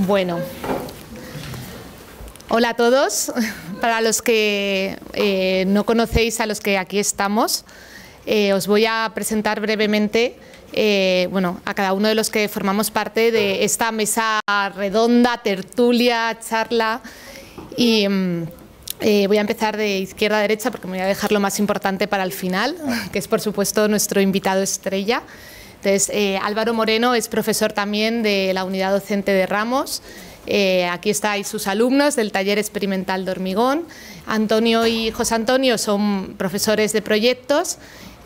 Bueno, hola a todos. Para los que no conocéis a los que aquí estamos, os voy a presentar brevemente a cada uno de los que formamos parte de esta mesa redonda, tertulia, charla. Y voy a empezar de izquierda a derecha porque me voy a dejar lo más importante para el final, que es por supuesto nuestro invitado estrella. Entonces, Álvaro Moreno es profesor también de la unidad docente de Ramos. Aquí estáis sus alumnos del taller experimental de hormigón. Antonio y José Antonio son profesores de proyectos.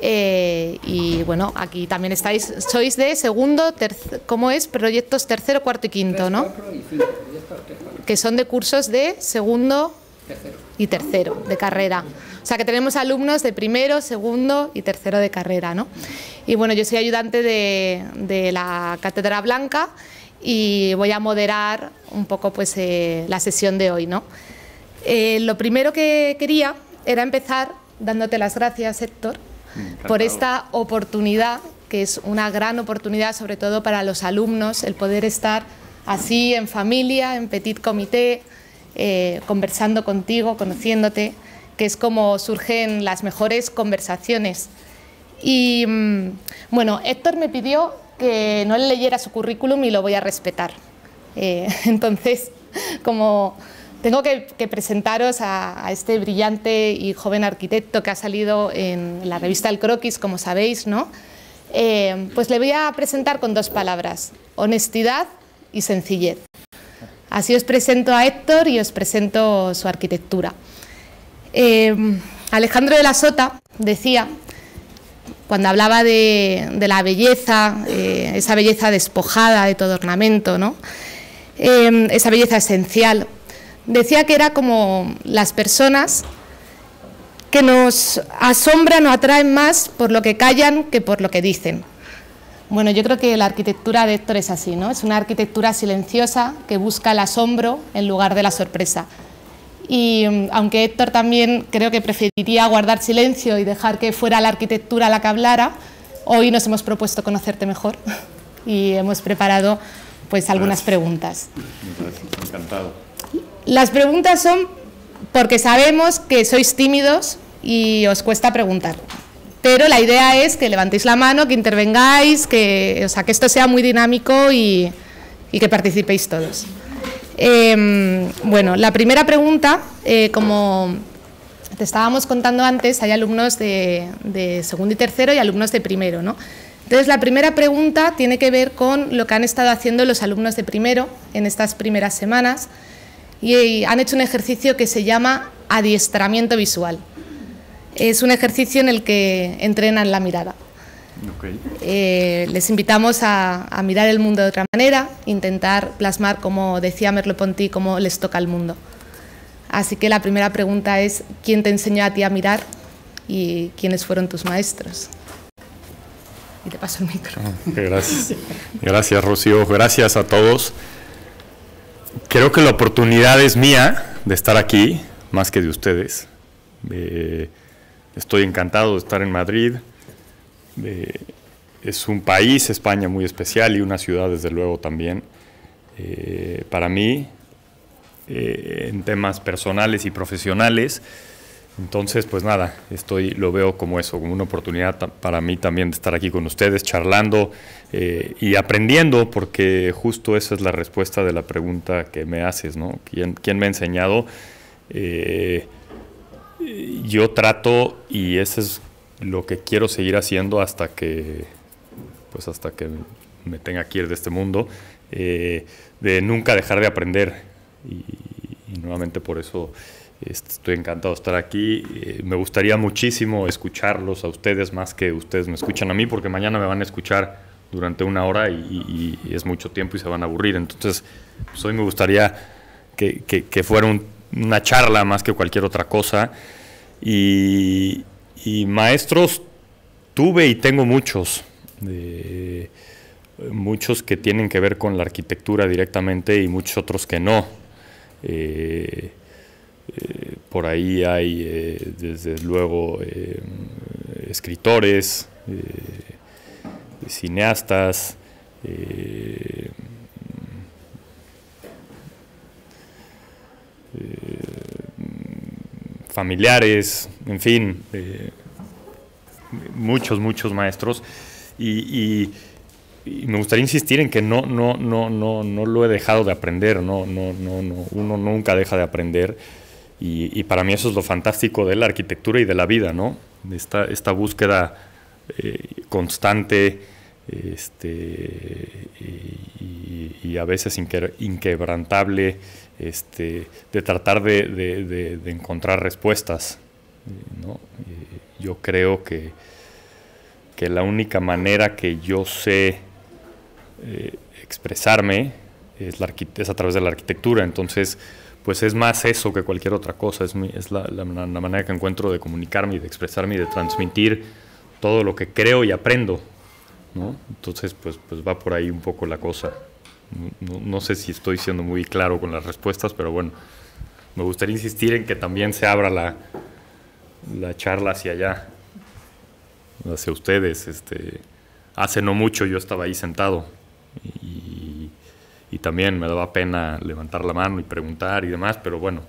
Y bueno, aquí también estáis, sois de segundo, ¿cómo es? Proyectos tercero, cuarto y quinto, ¿no? 3, 4 y 5, que son de cursos de segundo y tercero de carrera. O sea que tenemos alumnos de primero, segundo y tercero de carrera, ¿no? Y bueno, yo soy ayudante de la Cátedra Blanca y voy a moderar un poco pues, la sesión de hoy, ¿no? Lo primero que quería era empezar dándote las gracias, Héctor, por esta oportunidad, que es una gran oportunidad, sobre todo para los alumnos, el poder estar así en familia, en petit comité, conversando contigo, conociéndote, que es como surgen las mejores conversaciones. Y bueno, Héctor me pidió que no le leyera su currículum y lo voy a respetar. Entonces, como tengo que presentaros a este brillante y joven arquitecto que ha salido en la revista El Croquis, como sabéis, ¿no? Pues le voy a presentar con dos palabras: honestidad y sencillez. Así os presento a Héctor y os presento su arquitectura. Alejandro de la Sota decía, cuando hablaba de la belleza, esa belleza despojada de todo ornamento, ¿no? Esa belleza esencial, decía que era como las personas que nos asombran o atraen más por lo que callan que por lo que dicen. Bueno, yo creo que la arquitectura de Héctor es así, ¿no? Es una arquitectura silenciosa que busca el asombro en lugar de la sorpresa. Y aunque Héctor también creo que preferiría guardar silencio y dejar que fuera la arquitectura la que hablara, hoy nos hemos propuesto conocerte mejor y hemos preparado pues algunas preguntas. Gracias, encantado. Las preguntas son porque sabemos que sois tímidos y os cuesta preguntar. Pero la idea es que levantéis la mano, que intervengáis, que esto sea muy dinámico y que participéis todos. Bueno, la primera pregunta, como te estábamos contando antes, hay alumnos de segundo y tercero y alumnos de primero, ¿no? Entonces, la primera pregunta tiene que ver con lo que han estado haciendo los alumnos de primero en estas primeras semanas y han hecho un ejercicio que se llama adiestramiento visual. Es un ejercicio en el que entrenan la mirada. Okay. Les invitamos a mirar el mundo de otra manera, intentar plasmar, como decía Merleau-Ponty, cómo les toca el mundo. Así que la primera pregunta es, ¿quién te enseñó a ti a mirar y quiénes fueron tus maestros? Y te paso el micro. Gracias. Gracias, Rocío. Gracias a todos. Creo que la oportunidad es mía de estar aquí, más que de ustedes. Estoy encantado de estar en Madrid. Es un país, España, muy especial y una ciudad, desde luego, también. Para mí, en temas personales y profesionales. Entonces, pues nada, lo veo como eso, como una oportunidad para mí también de estar aquí con ustedes, charlando y aprendiendo, porque justo esa es la respuesta de la pregunta que me haces, ¿no? ¿Quién me ha enseñado? Yo trato, y eso es lo que quiero seguir haciendo hasta que me tenga que ir de este mundo, de nunca dejar de aprender. Y nuevamente por eso estoy encantado de estar aquí. Me gustaría muchísimo escucharlos a ustedes más que ustedes me escuchan a mí, porque mañana me van a escuchar durante 1 hora y es mucho tiempo y se van a aburrir. Entonces, pues hoy me gustaría que fuera una charla más que cualquier otra cosa. Y maestros tuve y tengo muchos, muchos que tienen que ver con la arquitectura directamente y muchos otros que no. Por ahí hay desde luego escritores, cineastas, familiares, en fin, muchos maestros, y me gustaría insistir en que no lo he dejado de aprender, uno nunca deja de aprender, y para mí eso es lo fantástico de la arquitectura y de la vida, ¿no? Esta búsqueda constante, y a veces inquebrantable, de tratar de encontrar respuestas, ¿no? Yo creo que la única manera que yo sé expresarme es a través de la arquitectura. Entonces, pues es más eso que cualquier otra cosa. Es la manera que encuentro de comunicarme y de expresarme y de transmitir todo lo que creo y aprendo, ¿no? Entonces, pues va por ahí un poco la cosa. No sé si estoy siendo muy claro con las respuestas, pero bueno, me gustaría insistir en que también se abra la charla hacia allá, hacia ustedes. Hace no mucho yo estaba ahí sentado y también me daba pena levantar la mano y preguntar y demás, pero bueno,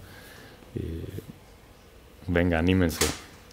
venga, anímense.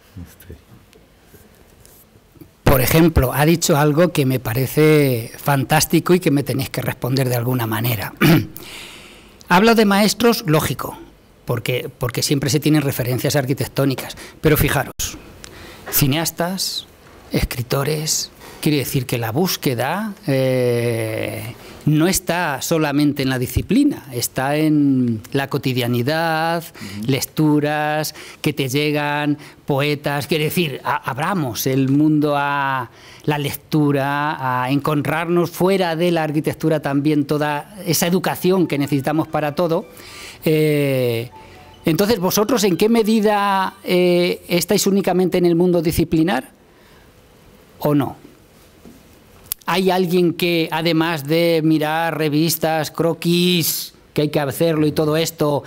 Por ejemplo, ha dicho algo que me parece fantástico y que me tenéis que responder de alguna manera. Hablo de maestros, lógico, porque siempre se tienen referencias arquitectónicas, pero fijaros, cineastas, escritores, quiere decir que la búsqueda no está solamente en la disciplina, está en la cotidianidad, lecturas que te llegan, poetas, quiere decir, abramos el mundo a la lectura, a encontrarnos fuera de la arquitectura también toda esa educación que necesitamos para todo. Entonces, ¿vosotros en qué medida estáis únicamente en el mundo disciplinar o no? ¿Hay alguien que, además de mirar revistas, croquis, que hay que hacerlo y todo esto,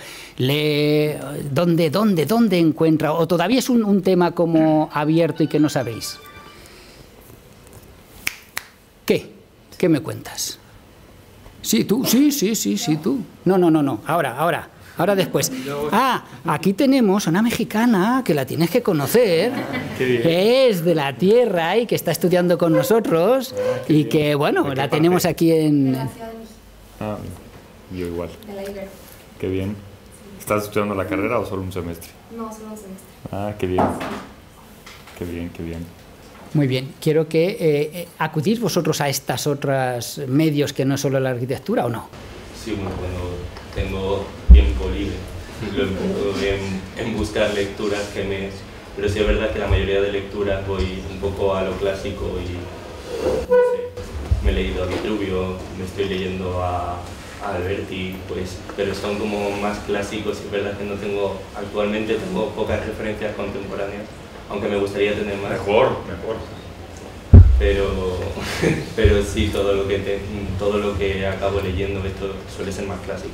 ¿dónde encuentra? ¿O todavía es un tema como abierto y que no sabéis? ¿Qué? ¿Qué me cuentas? Sí, tú, sí, tú. No, ahora después. Aquí tenemos una mexicana que la tienes que conocer, que es de la tierra y que está estudiando con nosotros y que, bueno, la tenemos aquí en... Yo igual. De la Ibero. Qué bien. ¿Estás estudiando la carrera o solo un semestre? No, solo un semestre. Qué bien. Qué bien. Muy bien. Quiero que acudís vosotros a estas otras medios que no es solo la arquitectura, ¿o no? Sí, bueno, cuando tengo tiempo libre lo empiezo en buscar lecturas pero sí es verdad que la mayoría de lecturas voy un poco a lo clásico y no sé, me he leído a Vitruvio, me estoy leyendo a Alberti, pues, pero son como más clásicos y es verdad que actualmente tengo pocas referencias contemporáneas, aunque me gustaría tener más. Mejor. Pero sí, todo lo que acabo leyendo esto suele ser más clásico.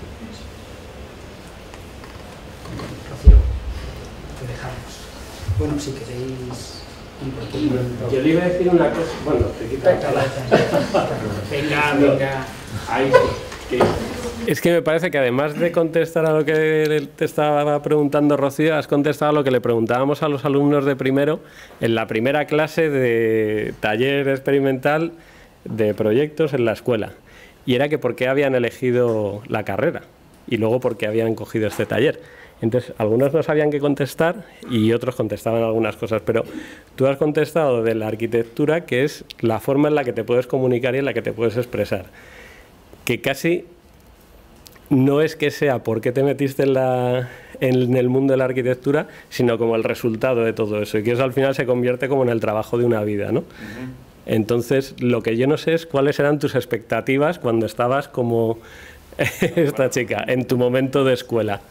Rocío, te dejamos. Bueno, si queréis... Yo le iba a decir una cosa. Bueno, te quita la palabra. Venga. Ahí sí. Es que me parece que además de contestar a lo que te estaba preguntando Rocío, has contestado a lo que le preguntábamos a los alumnos de primero en la primera clase de taller experimental de proyectos en la escuela. Y era que por qué habían elegido la carrera y luego por qué habían cogido este taller. Entonces, algunos no sabían qué contestar y otros contestaban algunas cosas, pero tú has contestado de la arquitectura, que es la forma en la que te puedes comunicar y en la que te puedes expresar. Que casi no es que sea por qué te metiste en el mundo de la arquitectura, sino como el resultado de todo eso, y que eso al final se convierte como en el trabajo de una vida, ¿no? Entonces, lo que yo no sé es cuáles eran tus expectativas cuando estabas como esta chica, en tu momento de escuela.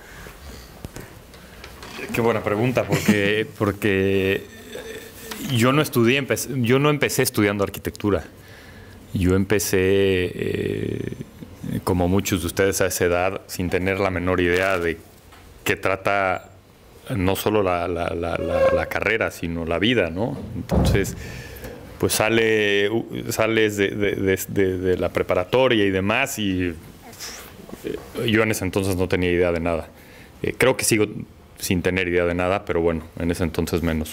Qué buena pregunta, porque yo no empecé estudiando arquitectura. Yo empecé, como muchos de ustedes a esa edad, sin tener la menor idea de qué trata no solo la carrera, sino la vida, ¿no? Entonces, pues sales de la preparatoria y demás, y yo en ese entonces no tenía idea de nada. Creo que sigo sin tener idea de nada, pero bueno, en ese entonces menos.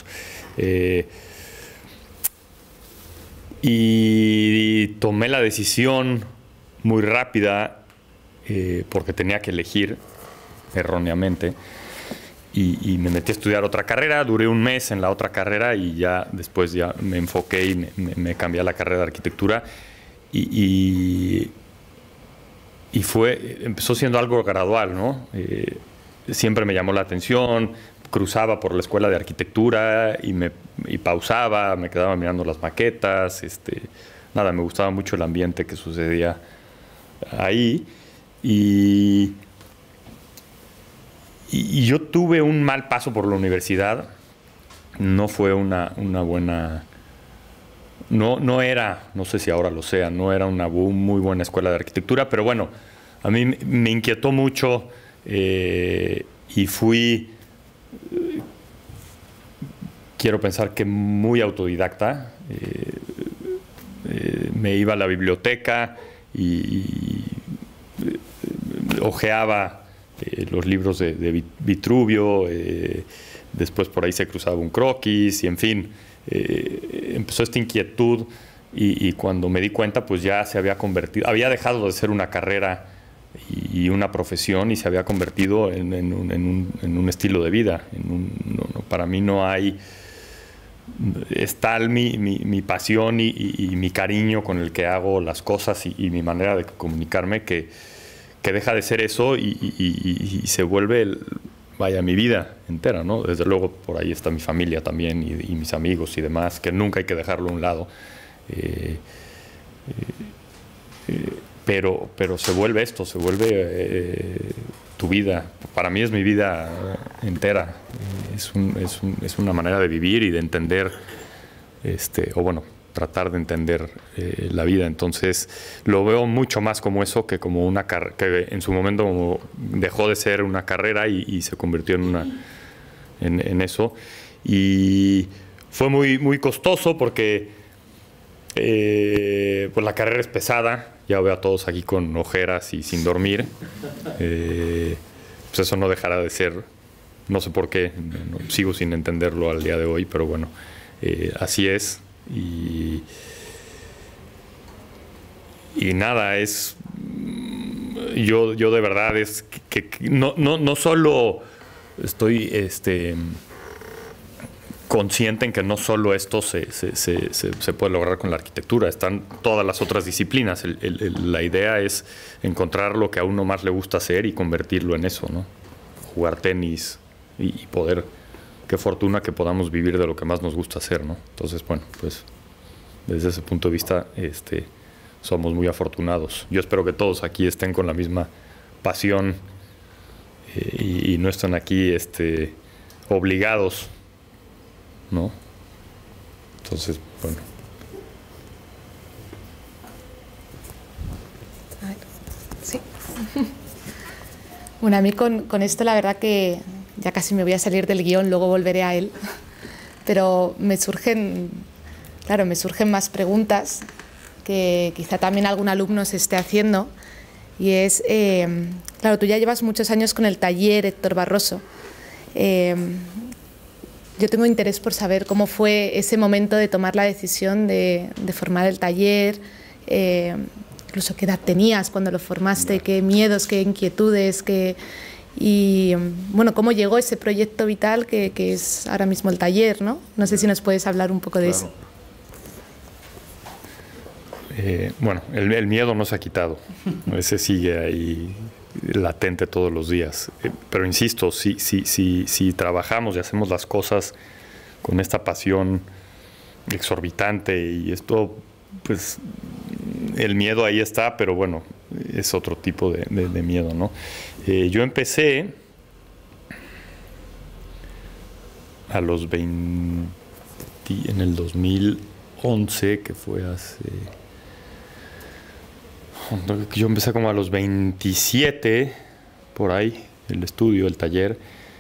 Y tomé la decisión muy rápida porque tenía que elegir erróneamente. Y me metí a estudiar otra carrera, duré un mes en la otra carrera y ya después ya me enfoqué y me cambié a la carrera de arquitectura y empezó siendo algo gradual, ¿no? Siempre me llamó la atención, cruzaba por la escuela de arquitectura y pausaba, me quedaba mirando las maquetas, nada, me gustaba mucho el ambiente que sucedía ahí y yo tuve un mal paso por la universidad, no fue una buena, no era, no sé si ahora lo sea, no era una muy buena escuela de arquitectura, pero bueno, a mí me inquietó mucho y fui, quiero pensar que muy autodidacta, me iba a la biblioteca y hojeaba los libros de Vitruvio, después por ahí se cruzaba un croquis y en fin, empezó esta inquietud y cuando me di cuenta pues ya se había convertido, había dejado de ser una carrera y una profesión y se había convertido en un estilo de vida. Para mí no hay, es tal mi pasión y mi cariño con el que hago las cosas y mi manera de comunicarme que deja de ser eso y se vuelve, vaya, mi vida entera, ¿no? Desde luego por ahí está mi familia también y mis amigos y demás, que nunca hay que dejarlo a un lado. Pero se vuelve esto, se vuelve tu vida. Para mí es mi vida entera. Es una manera de vivir y de entender, o bueno, tratar de entender la vida. Entonces lo veo mucho más como eso que como una carrera, que en su momento como dejó de ser una carrera y se convirtió en eso. Y fue muy costoso porque pues la carrera es pesada. Ya veo a todos aquí con ojeras y sin dormir. Pues eso no dejará de ser, no sé por qué, sigo sin entenderlo al día de hoy, pero bueno, así es. Y nada, es yo de verdad es que no solo estoy consciente en que no solo esto se puede lograr con la arquitectura, están todas las otras disciplinas. La idea es encontrar lo que a uno más le gusta hacer y convertirlo en eso, ¿no? Jugar tenis y poder. Qué fortuna que podamos vivir de lo que más nos gusta hacer, ¿no? Entonces, bueno, pues desde ese punto de vista somos muy afortunados. Yo espero que todos aquí estén con la misma pasión y no estén aquí obligados, ¿no? Entonces, bueno. A ver, sí. Bueno, a mí con esto la verdad que ya casi me voy a salir del guión, luego volveré a él, pero me surgen más preguntas que quizá también algún alumno se esté haciendo, y es, claro, tú ya llevas muchos años con el taller Héctor Barroso. Yo tengo interés por saber cómo fue ese momento de tomar la decisión de formar el taller, incluso qué edad tenías cuando lo formaste, qué miedos, qué inquietudes, y bueno, cómo llegó ese proyecto vital que es ahora mismo el taller, ¿no? No sé si nos puedes hablar un poco de eso. Bueno, el miedo no se ha quitado, ese sigue ahí latente todos los días, pero insisto, si trabajamos y hacemos las cosas con esta pasión exorbitante y esto, pues el miedo ahí está, pero bueno, es otro tipo de miedo, ¿no? Yo empecé a los 20, en el 2011, que fue hace... Yo empecé como a los 27, por ahí, el estudio, el taller,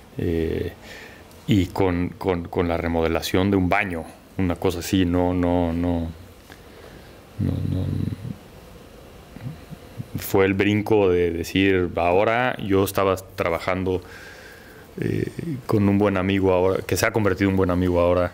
y con la remodelación de un baño, una cosa así, no fue el brinco de decir, ahora yo estaba trabajando con un buen amigo ahora, que se ha convertido en un buen amigo ahora,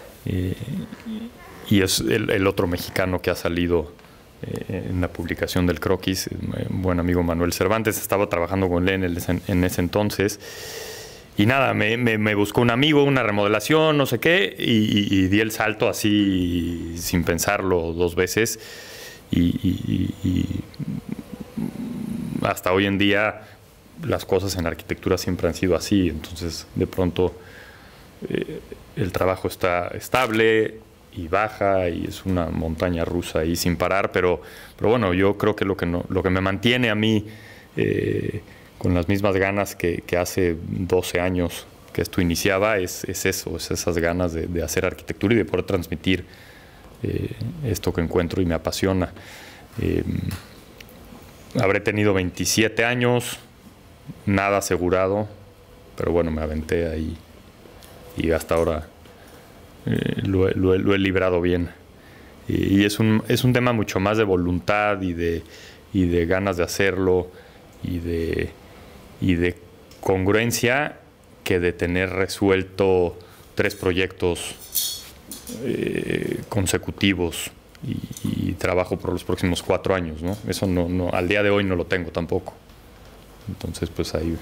y es el otro mexicano que ha salido en la publicación del croquis, un buen amigo Manuel Cervantes. Estaba trabajando con él en ese entonces, y nada, me buscó un amigo, una remodelación, no sé qué, y di el salto así sin pensarlo 2 veces, y hasta hoy en día las cosas en arquitectura siempre han sido así. Entonces de pronto el trabajo está estable y baja, y es una montaña rusa ahí sin parar, pero bueno, yo creo que lo que me mantiene a mí con las mismas ganas que hace 12 años que esto iniciaba es esas ganas de hacer arquitectura y de poder transmitir esto que encuentro y me apasiona. Habré tenido 27 años, nada asegurado, pero bueno, me aventé ahí y hasta ahora lo he librado bien. Y es un tema mucho más de voluntad y de ganas de hacerlo y de congruencia que de tener resuelto 3 proyectos consecutivos y trabajo por los próximos 4 años, ¿no? Eso no, al día de hoy no lo tengo tampoco. Entonces, pues ahí.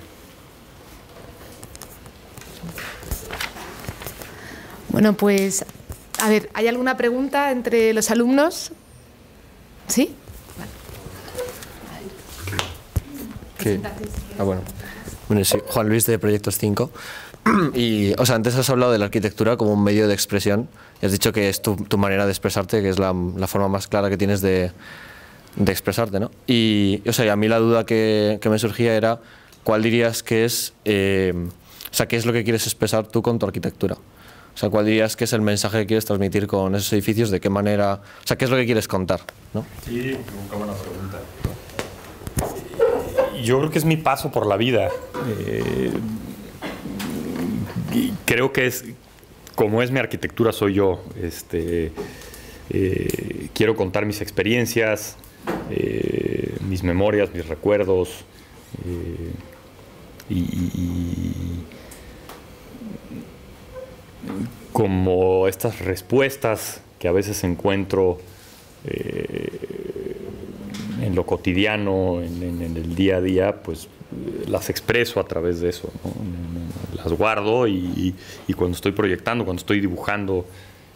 Bueno, pues, a ver, ¿hay alguna pregunta entre los alumnos? ¿Sí? ¿Qué? Bueno, sí, Juan Luis de Proyectos 5. Y, o sea, antes has hablado de la arquitectura como un medio de expresión y has dicho que es tu manera de expresarte, que es la forma más clara que tienes de expresarte, ¿no? Y, o sea, a mí la duda que me surgía era ¿cuál dirías que es, o sea, qué es lo que quieres expresar tú con tu arquitectura? O sea, ¿cuál dirías que es el mensaje que quieres transmitir con esos edificios? ¿De qué manera? O sea, ¿qué es lo que quieres contar, ¿no? Sí, qué buena pregunta. Yo creo que es mi paso por la vida. Creo que es como es mi arquitectura, soy yo. Quiero contar mis experiencias, mis memorias, mis recuerdos, como estas respuestas que a veces encuentro en lo cotidiano, en el día a día, pues las expreso a través de eso, ¿no? Las guardo y cuando estoy proyectando, cuando estoy dibujando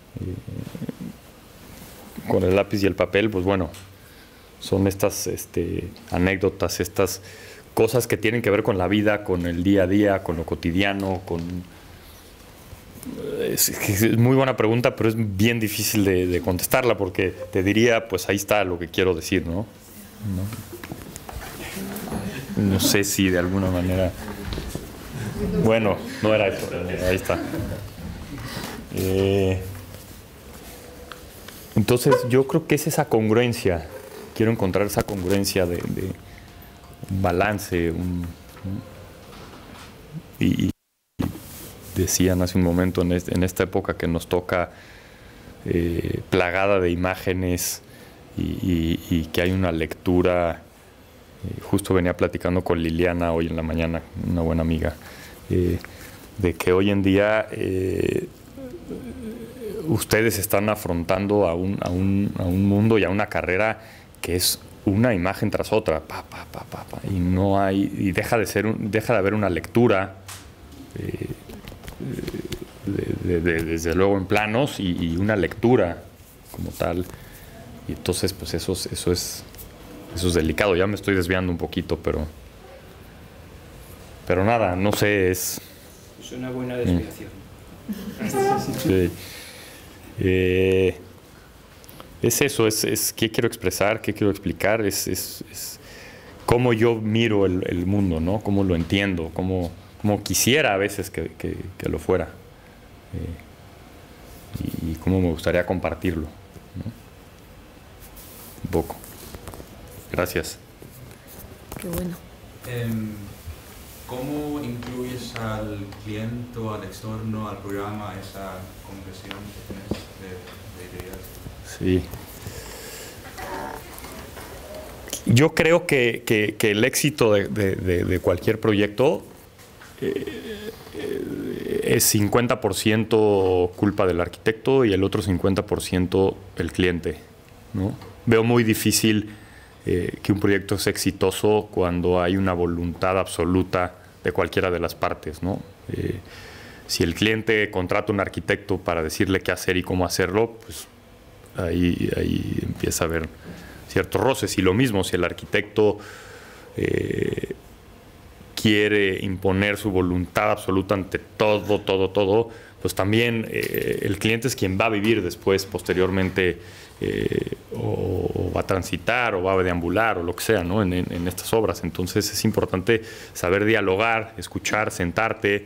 con el lápiz y el papel, pues bueno, son estas anécdotas, estas cosas que tienen que ver con la vida, con el día a día, con lo cotidiano, Es muy buena pregunta, pero es bien difícil de contestarla, porque te diría, pues ahí está lo que quiero decir, ¿no? No sé si de alguna manera... Bueno, no era eso, ahí está. Entonces yo creo que es esa congruencia, quiero encontrar esa congruencia de un balance, y decían hace un momento en esta época que nos toca plagada de imágenes y que hay una lectura. Justo venía platicando con Liliana hoy en la mañana, una buena amiga, de que hoy en día ustedes están afrontando a un mundo y a una carrera que es una imagen tras otra, y no hay, y deja de haber una lectura desde luego en planos y una lectura como tal, y entonces pues eso es delicado. Ya me estoy desviando un poquito, pero nada, no sé, es una buena desviación. Sí. Es eso, es qué quiero expresar, qué quiero explicar, es cómo yo miro el mundo, ¿no? Cómo lo entiendo, cómo quisiera a veces que lo fuera, y cómo me gustaría compartirlo, ¿no? Un poco. Gracias. Qué bueno. ¿Cómo incluyes al cliente o al externo, al programa, esa compresión que tienes de ideas? Sí. Yo creo que el éxito de cualquier proyecto es 50% culpa del arquitecto y el otro 50% el cliente, ¿no? Veo muy difícil que un proyecto sea exitoso cuando hay una voluntad absoluta de cualquiera de las partes, ¿no? Si el cliente contrata un arquitecto para decirle qué hacer y cómo hacerlo, pues ahí empieza a haber ciertos roces. Y lo mismo, si el arquitecto quiere imponer su voluntad absoluta ante todo, pues también el cliente es quien va a vivir después, posteriormente, o va a transitar, o va a deambular, o lo que sea, ¿no? en estas obras. Entonces es importante saber dialogar, escuchar, sentarte.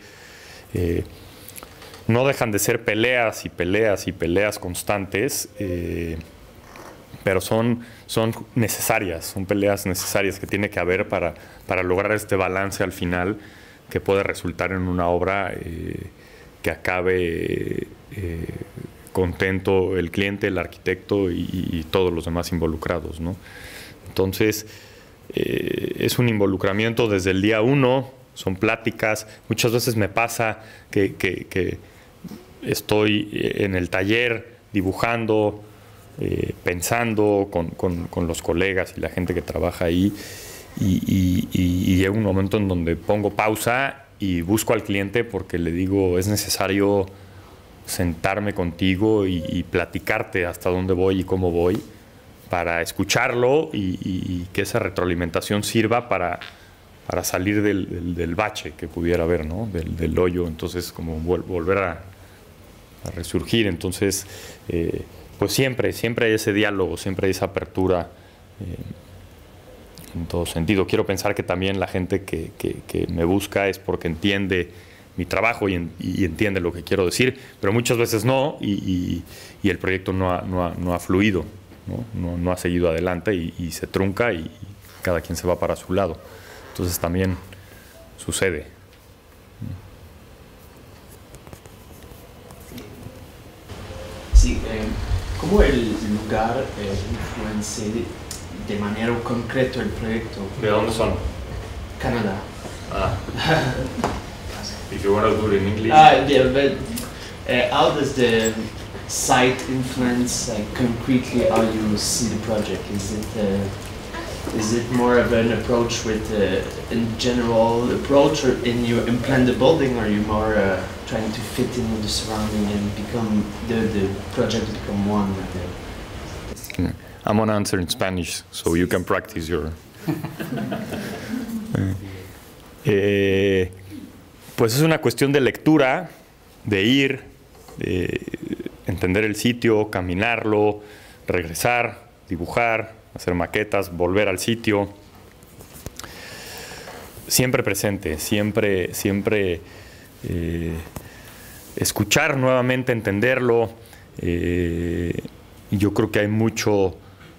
No dejan de ser peleas y peleas y peleas constantes, pero son necesarias, son peleas necesarias que tiene que haber para lograr este balance al final que puede resultar en una obra que acabe contento el cliente, el arquitecto y todos los demás involucrados, ¿no? Entonces, es un involucramiento desde el día 1, son pláticas. Muchas veces me pasa que estoy en el taller dibujando, pensando con los colegas y la gente que trabaja ahí, y llega un momento en donde pongo pausa y busco al cliente porque le digo, es necesario sentarme contigo y platicarte hasta dónde voy y cómo voy, para escucharlo y que esa retroalimentación sirva para salir del bache que pudiera haber, ¿no? Del hoyo. Entonces, como volver a resurgir. Entonces, pues siempre hay ese diálogo, siempre hay esa apertura en todo sentido. Quiero pensar que también la gente que me busca es porque entiende mi trabajo y entiende lo que quiero decir, pero muchas veces no, y el proyecto no ha fluido, no ha seguido adelante y se trunca y cada quien se va para su lado. Entonces también sucede. Sí, ¿cómo el lugar influencia de manera concreta el proyecto? ¿De dónde son? Canadá. If you want to do it in English. Yeah, but how does the site influence concretely how you see the project? Is it more of an approach with a general approach, or you implant the building, or are you more trying to fit in with the surrounding and become the project become one with the... I'm gonna answer in Spanish, so you can practice your... Pues es una cuestión de lectura, de ir, de entender el sitio, caminarlo, regresar, dibujar, hacer maquetas, volver al sitio. Siempre presente, siempre escuchar nuevamente, entenderlo. Yo creo que hay mucho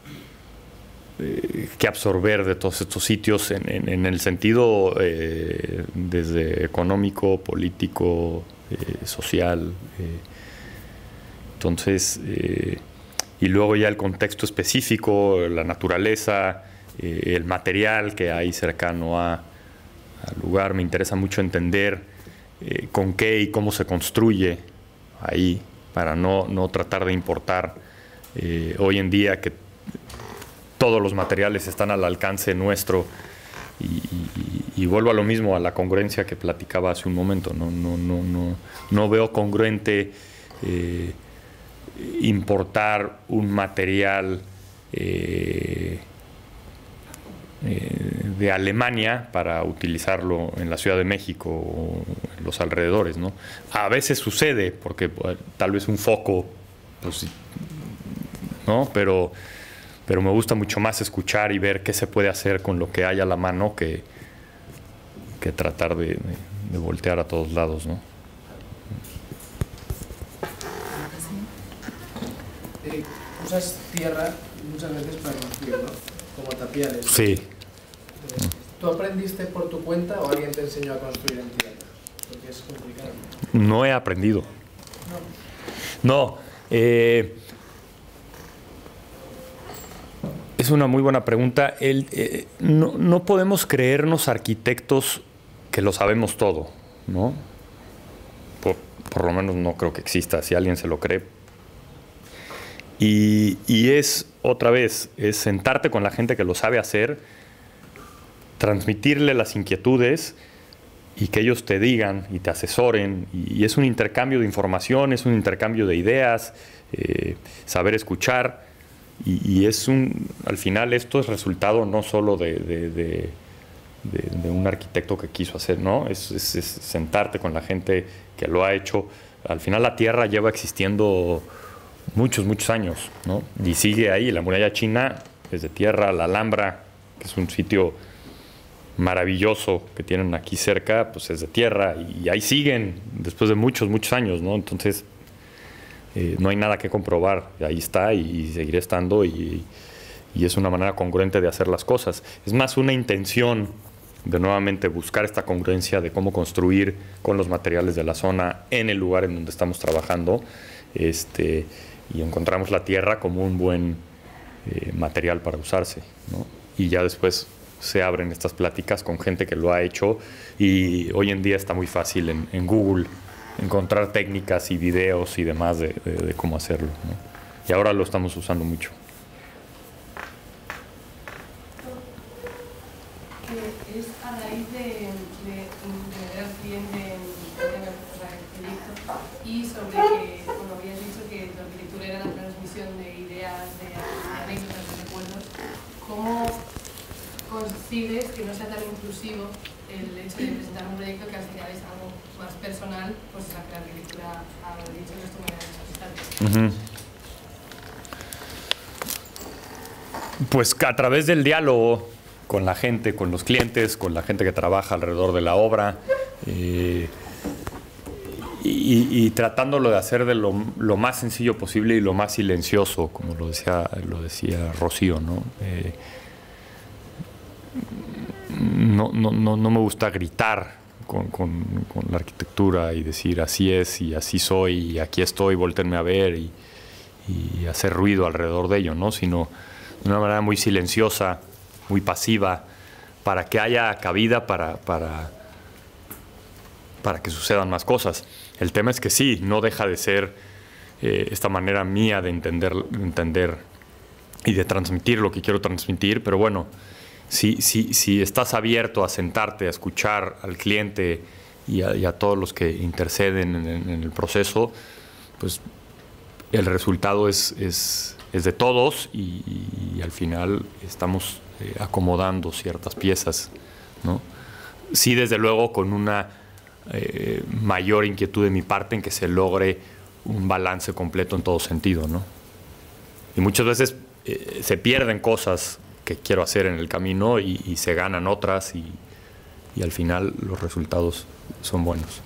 que absorber de todos estos sitios en el sentido desde económico, político, social. Entonces, y luego ya el contexto específico, la naturaleza, el material que hay cercano al lugar. Me interesa mucho entender con qué y cómo se construye ahí, para no tratar de importar hoy en día que todos los materiales están al alcance nuestro, y vuelvo a lo mismo, a la congruencia que platicaba hace un momento. No veo congruente importar un material de Alemania para utilizarlo en la Ciudad de México o en los alrededores, ¿no? A veces sucede porque tal vez un foco, pues, ¿no? Pero me gusta mucho más escuchar y ver qué se puede hacer con lo que hay a la mano que tratar de voltear a todos lados, ¿no? Usas tierra muchas veces para construir, ¿no? Como tapiales. Sí. ¿Tú aprendiste por tu cuenta o alguien te enseñó a construir en tierra? Porque es complicado. No he aprendido. No. Es una muy buena pregunta. No podemos creernos arquitectos que lo sabemos todo. ¿no? Por lo menos no creo que exista, si alguien se lo cree. Y es, otra vez, es sentarte con la gente que lo sabe hacer, transmitirle las inquietudes y que ellos te digan y te asesoren. Y es un intercambio de información, es un intercambio de ideas, saber escuchar. Y es al final esto es resultado no solo de un arquitecto que quiso hacer, ¿no? Es sentarte con la gente que lo ha hecho. Al final la Tierra lleva existiendo muchos años, ¿no? Y sigue ahí. La muralla china es de tierra, la Alhambra, que es un sitio maravilloso que tienen aquí cerca, pues es de tierra, y ahí siguen después de muchos años, ¿no? Entonces no hay nada que comprobar, ahí está y seguirá estando, y es una manera congruente de hacer las cosas. Es más una intención de nuevamente buscar esta congruencia de cómo construir con los materiales de la zona en el lugar en donde estamos trabajando, y encontramos la tierra como un buen material para usarse, ¿no? Y ya después se abren estas pláticas con gente que lo ha hecho, y hoy en día está muy fácil en Google encontrar técnicas y videos y demás de cómo hacerlo, ¿no? Y ahora lo estamos usando mucho. Es a raíz de ver al cliente en el proyecto, y sobre que, como habías dicho, que la arquitectura era la transmisión de ideas, de anécdotas, de recuerdos. ¿Cómo consigues que no sea tan intrusivo el hecho de presentar un proyecto, que al final es algo más personal, pues la que la arquitectura ha dicho que es tu manera de expresarte? Pues a través del diálogo con la gente, con los clientes, con la gente que trabaja alrededor de la obra, y tratándolo de hacer de lo más sencillo posible y lo más silencioso, como lo decía Rocío, ¿no? No me gusta gritar con la arquitectura y decir así es y así soy y aquí estoy, voltéenme a ver, y hacer ruido alrededor de ello, ¿no? Sino de una manera muy silenciosa, muy pasiva, para que haya cabida para que sucedan más cosas. El tema es que sí, no deja de ser esta manera mía de entender y de transmitir lo que quiero transmitir, pero bueno, si estás abierto a sentarte, a escuchar al cliente y a todos los que interceden en el proceso, pues el resultado es de todos, y al final estamos acomodando ciertas piezas, ¿no? Sí, desde luego con una mayor inquietud de mi parte en que se logre un balance completo en todo sentido, ¿no? Y muchas veces se pierden cosas que quiero hacer en el camino y se ganan otras, y al final los resultados son buenos.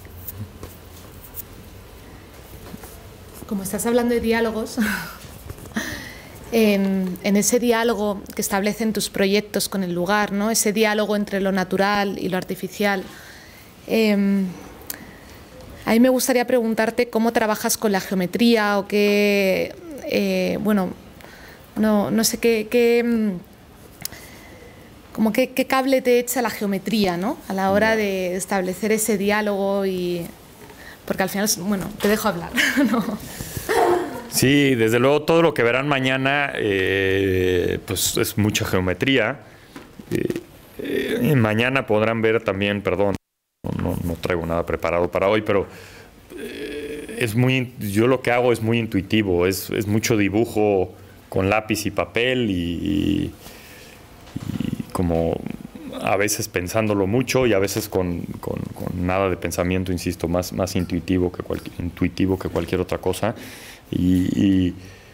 Como estás hablando de diálogos, en ese diálogo que establecen tus proyectos con el lugar, ¿no? Ese diálogo entre lo natural y lo artificial, a mí me gustaría preguntarte cómo trabajas con la geometría, o qué, bueno, no sé qué cable te echa la geometría, ¿no? A la hora de establecer ese diálogo, porque al final, bueno, te dejo hablar, ¿no? Sí, desde luego todo lo que verán mañana pues es mucha geometría. Mañana podrán ver también, perdón, no traigo nada preparado para hoy, pero yo lo que hago es muy intuitivo, es mucho dibujo con lápiz y papel, y como a veces pensándolo mucho y a veces con nada de pensamiento, insisto, más intuitivo que cualquier otra cosa. Y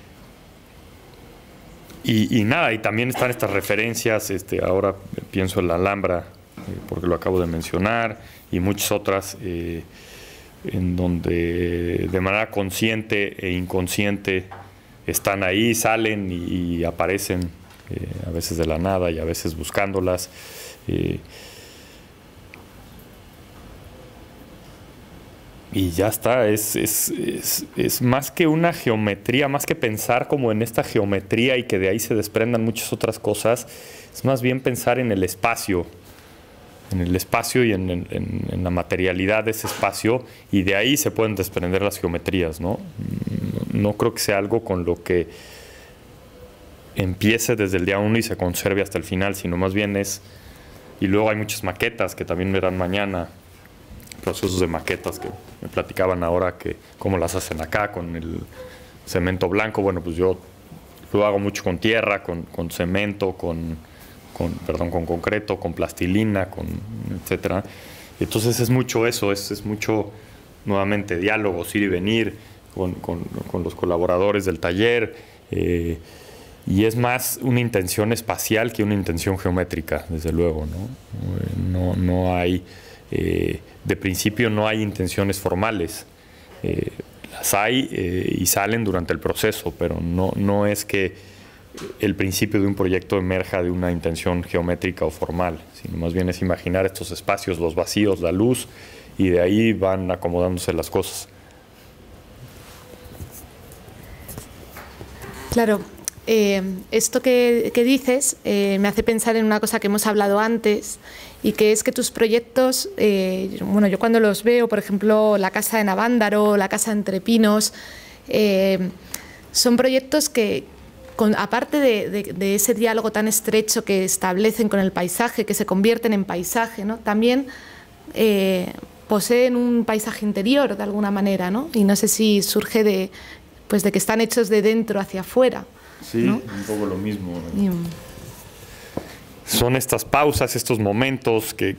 nada, y también están estas referencias, ahora pienso en la Alhambra, porque lo acabo de mencionar, y muchas otras en donde de manera consciente e inconsciente están ahí, salen y aparecen, a veces de la nada y a veces buscándolas. Y ya está, es más que una geometría, más que pensar como en esta geometría y que de ahí se desprendan muchas otras cosas, es más bien pensar en el espacio, el espacio y en la materialidad de ese espacio, y de ahí se pueden desprender las geometrías, ¿no? No creo que sea algo con lo que empiece desde el día 1 y se conserve hasta el final, sino más bien es... Y luego hay muchas maquetas que también verán mañana, procesos de maquetas que me platicaban ahora, que cómo las hacen acá con el cemento blanco. Bueno, pues yo lo hago mucho con tierra, con cemento, con concreto, con plastilina, etcétera. Entonces es mucho eso, es mucho, nuevamente, diálogos, ir y venir con los colaboradores del taller, y es más una intención espacial que una intención geométrica, desde luego, ¿no? No hay, de principio no hay intenciones formales, las hay y salen durante el proceso, pero no es que el principio de un proyecto emerja de una intención geométrica o formal, sino más bien es imaginar estos espacios, los vacíos, la luz, y de ahí van acomodándose las cosas. Claro, esto que dices me hace pensar en una cosa que hemos hablado antes, y que es que tus proyectos, bueno, yo cuando los veo, por ejemplo, la Casa de Navándaro, la Casa Entre Pinos, son proyectos que, aparte de ese diálogo tan estrecho que establecen con el paisaje, que se convierten en paisaje, ¿no? También poseen un paisaje interior de alguna manera, ¿no? Y no sé si surge de que están hechos de dentro hacia afuera. Sí, ¿no? Un poco lo mismo. Son estas pausas, estos momentos que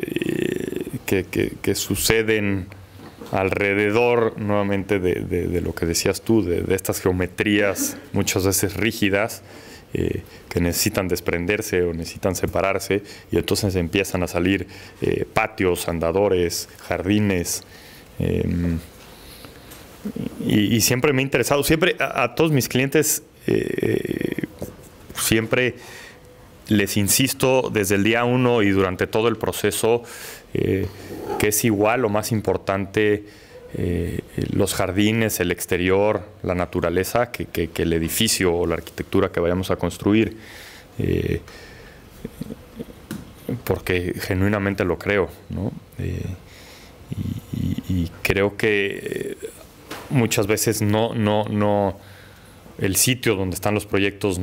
suceden alrededor, nuevamente, de lo que decías tú, de estas geometrías muchas veces rígidas, que necesitan desprenderse o necesitan separarse, y entonces empiezan a salir patios, andadores, jardines. Y siempre me ha interesado, siempre a todos mis clientes, siempre les insisto desde el día 1 y durante todo el proceso, que es igual o más importante los jardines, el exterior, la naturaleza, que el edificio o la arquitectura que vayamos a construir, porque genuinamente lo creo, ¿no? Y creo que muchas veces el sitio donde están los proyectos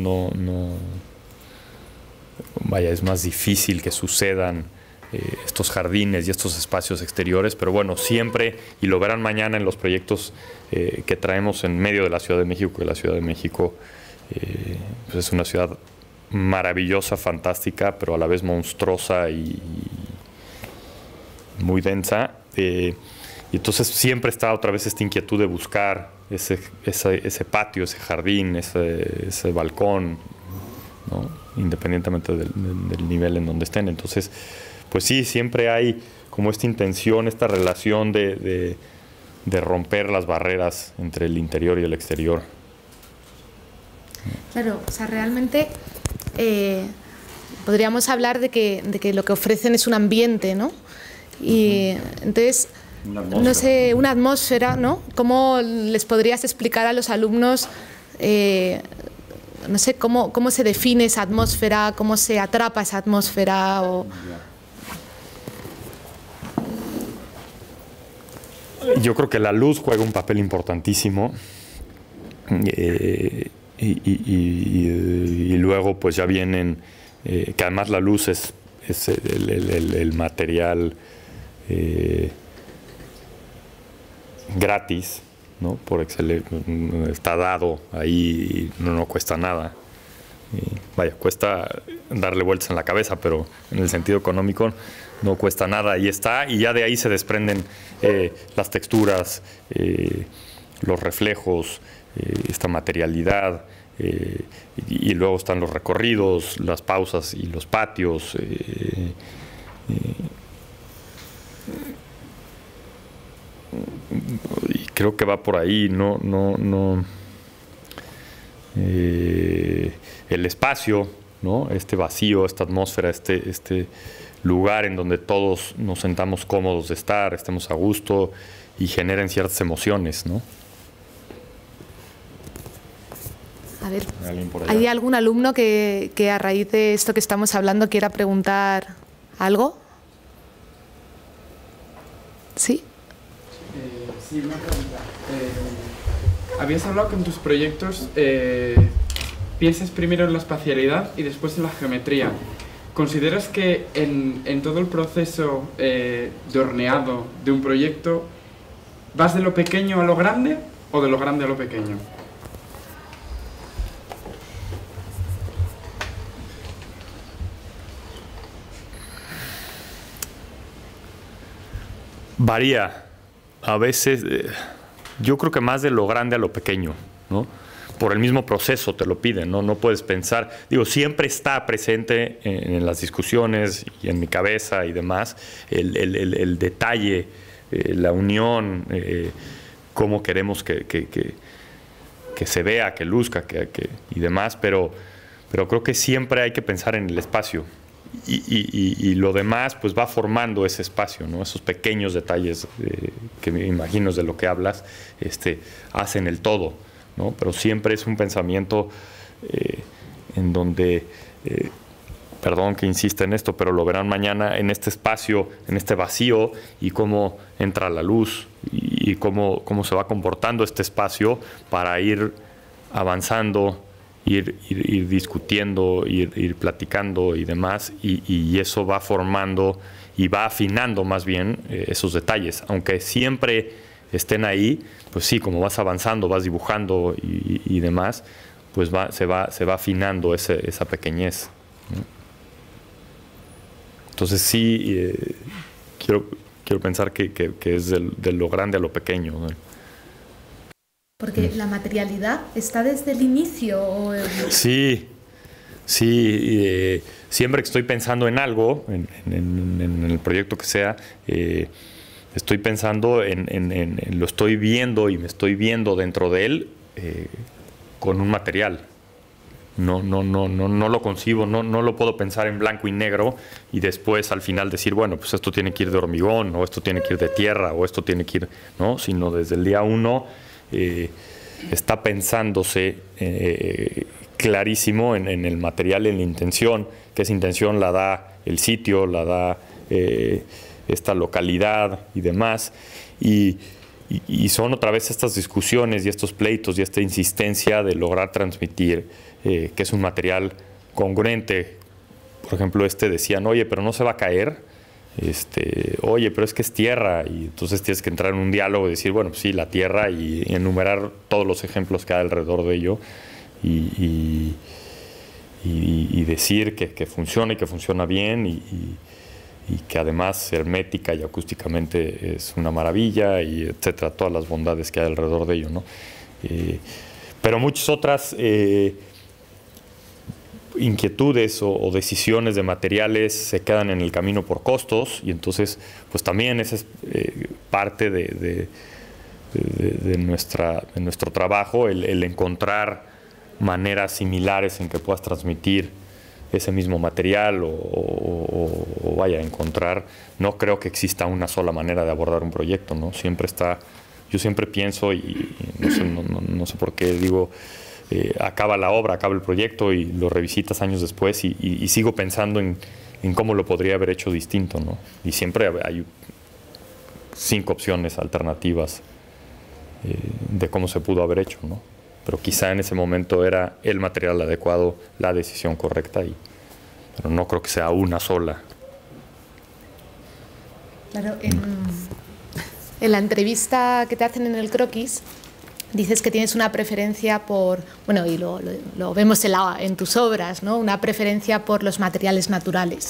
es más difícil que sucedan estos jardines y estos espacios exteriores, pero bueno, siempre, y lo verán mañana en los proyectos que traemos en medio de la Ciudad de México, que la Ciudad de México pues es una ciudad maravillosa, fantástica, pero a la vez monstruosa y muy densa. Y entonces siempre está otra vez esta inquietud de buscar ese patio, ese jardín, ese balcón, ¿no? Independientemente del nivel en donde estén. Entonces, pues sí, siempre hay como esta intención, esta relación de romper las barreras entre el interior y el exterior. Claro, o sea, realmente podríamos hablar de que lo que ofrecen es un ambiente, ¿no? Y entonces, no sé, una atmósfera, ¿no? ¿Cómo les podrías explicar a los alumnos, no sé, cómo se define esa atmósfera, cómo se atrapa esa atmósfera? Yo creo que la luz juega un papel importantísimo, y luego pues ya vienen, que además la luz es el material gratis, ¿no? Por excelencia, está dado ahí, no cuesta nada. Cuesta darle vueltas en la cabeza, pero en el sentido económico no cuesta nada, ahí está, y ya de ahí se desprenden las texturas, los reflejos, esta materialidad, y luego están los recorridos, las pausas y los patios. Y creo que va por ahí, el espacio, ¿no? Este vacío, esta atmósfera, este lugar en donde todos nos sentamos cómodos de estar, estemos a gusto y generen ciertas emociones, ¿no? A ver, ¿hay algún alumno que a raíz de esto que estamos hablando quiera preguntar ¿Algo? ¿Sí? Sí, una pregunta. Habías hablado que en tus proyectos piensas primero en la espacialidad y después en la geometría. ¿Consideras que en todo el proceso de horneado de un proyecto vas de lo pequeño a lo grande o de lo grande a lo pequeño? Varía. A veces, yo creo que más de lo grande a lo pequeño, ¿no? Por el mismo proceso te lo piden, ¿no? No puedes pensar, digo, siempre está presente en las discusiones y en mi cabeza y demás, el detalle, la unión, cómo queremos que se vea, que luzca y demás, pero creo que siempre hay que pensar en el espacio. Y lo demás pues va formando ese espacio, ¿no? Esos pequeños detalles que me imagino es de lo que hablas, hacen el todo, ¿no? Pero siempre es un pensamiento en donde, perdón que insista en esto, pero lo verán mañana, en este espacio, en este vacío, y cómo entra la luz y cómo se va comportando este espacio para ir avanzando, ir discutiendo, ir platicando y demás, y eso va formando y va afinando más bien esos detalles, aunque siempre estén ahí, pues sí, como vas avanzando, vas dibujando y demás, pues se va afinando esa pequeñez, ¿no? Entonces sí, quiero pensar que es de lo grande a lo pequeño, ¿no? Porque la materialidad está desde el inicio. Sí, siempre que estoy pensando en algo, en el proyecto que sea, estoy pensando lo estoy viendo y me estoy viendo dentro de él con un material. No lo concibo, no lo puedo pensar en blanco y negro y después al final decir, bueno, pues esto tiene que ir de hormigón, o esto tiene que ir de tierra, o esto tiene que ir, ¿no? Sino desde el día uno está pensándose clarísimo en el material, en la intención, que esa intención la da el sitio, la da esta localidad y demás, y son otra vez estas discusiones y estos pleitos y esta insistencia de lograr transmitir que es un material congruente. Por ejemplo, decían, oye, pero no se va a caer. Oye, pero es que es tierra, y entonces tienes que entrar en un diálogo y decir, bueno, pues sí, la tierra, y enumerar todos los ejemplos que hay alrededor de ello, y decir que funciona y que funciona bien, y que además hermética y acústicamente es una maravilla, y etcétera, todas las bondades que hay alrededor de ello, ¿no? Pero muchas otras inquietudes o decisiones de materiales se quedan en el camino por costos, y entonces pues también esa es parte de nuestro trabajo, el encontrar maneras similares en que puedas transmitir ese mismo material, o vaya a encontrar. No creo que exista una sola manera de abordar un proyecto, ¿no? Yo siempre pienso, y no sé por qué digo, acaba la obra, acaba el proyecto y lo revisitas años después y sigo pensando en cómo lo podría haber hecho distinto, ¿no? Y siempre hay 5 opciones alternativas de cómo se pudo haber hecho, ¿no? Pero quizá en ese momento era el material adecuado, la decisión correcta, pero no creo que sea una sola. Claro, en la entrevista que te hacen en el croquis, dices que tienes una preferencia por, bueno, y lo vemos en tus obras, ¿no? Una preferencia por los materiales naturales.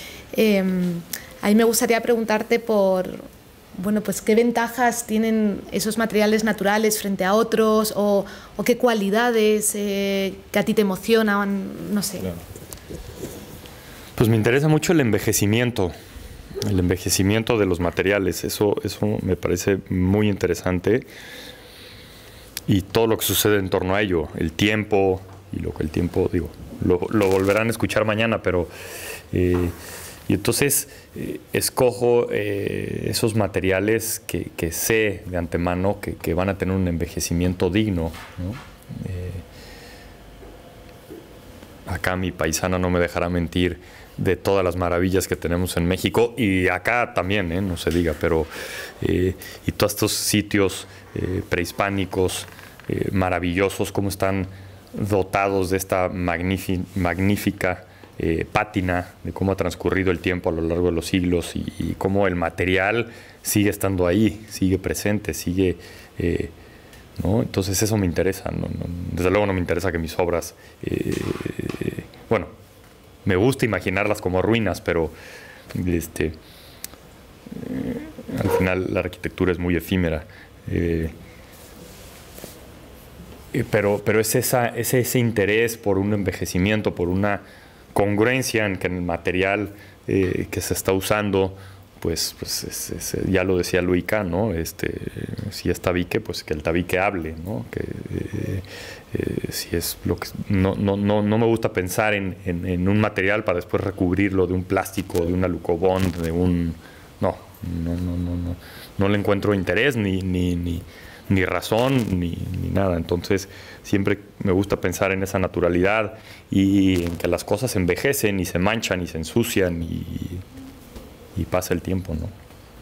A mí me gustaría preguntarte por, bueno, pues qué ventajas tienen esos materiales naturales frente a otros, o qué cualidades que a ti te emocionan, no sé. Claro. Pues me interesa mucho el envejecimiento de los materiales. Eso me parece muy interesante. Y todo lo que sucede en torno a ello, el tiempo, y lo que el tiempo, digo, lo volverán a escuchar mañana, pero y entonces escojo esos materiales que sé de antemano que van a tener un envejecimiento digno, ¿no? acá mi paisana no me dejará mentir de todas las maravillas que tenemos en México y acá también, no se diga, pero y todos estos sitios prehispánicos maravillosos, cómo están dotados de esta magnífica pátina, de cómo ha transcurrido el tiempo a lo largo de los siglos y cómo el material sigue estando ahí, sigue presente, sigue... ¿no? Entonces eso me interesa. Desde luego no me interesa que mis obras... bueno, me gusta imaginarlas como ruinas, pero al final la arquitectura es muy efímera. Pero es ese interés por un envejecimiento, por una congruencia en que el material que se está usando, pues ya lo decía Louis Kahn, ¿no? Si es tabique, pues que el tabique hable, ¿no? Si es lo que no me gusta pensar en un material para después recubrirlo de un plástico, de un alucobond, de un no le encuentro interés ni razón ni nada. Entonces siempre me gusta pensar en esa naturalidad y en que las cosas envejecen y se manchan y se ensucian y pasa el tiempo, ¿no?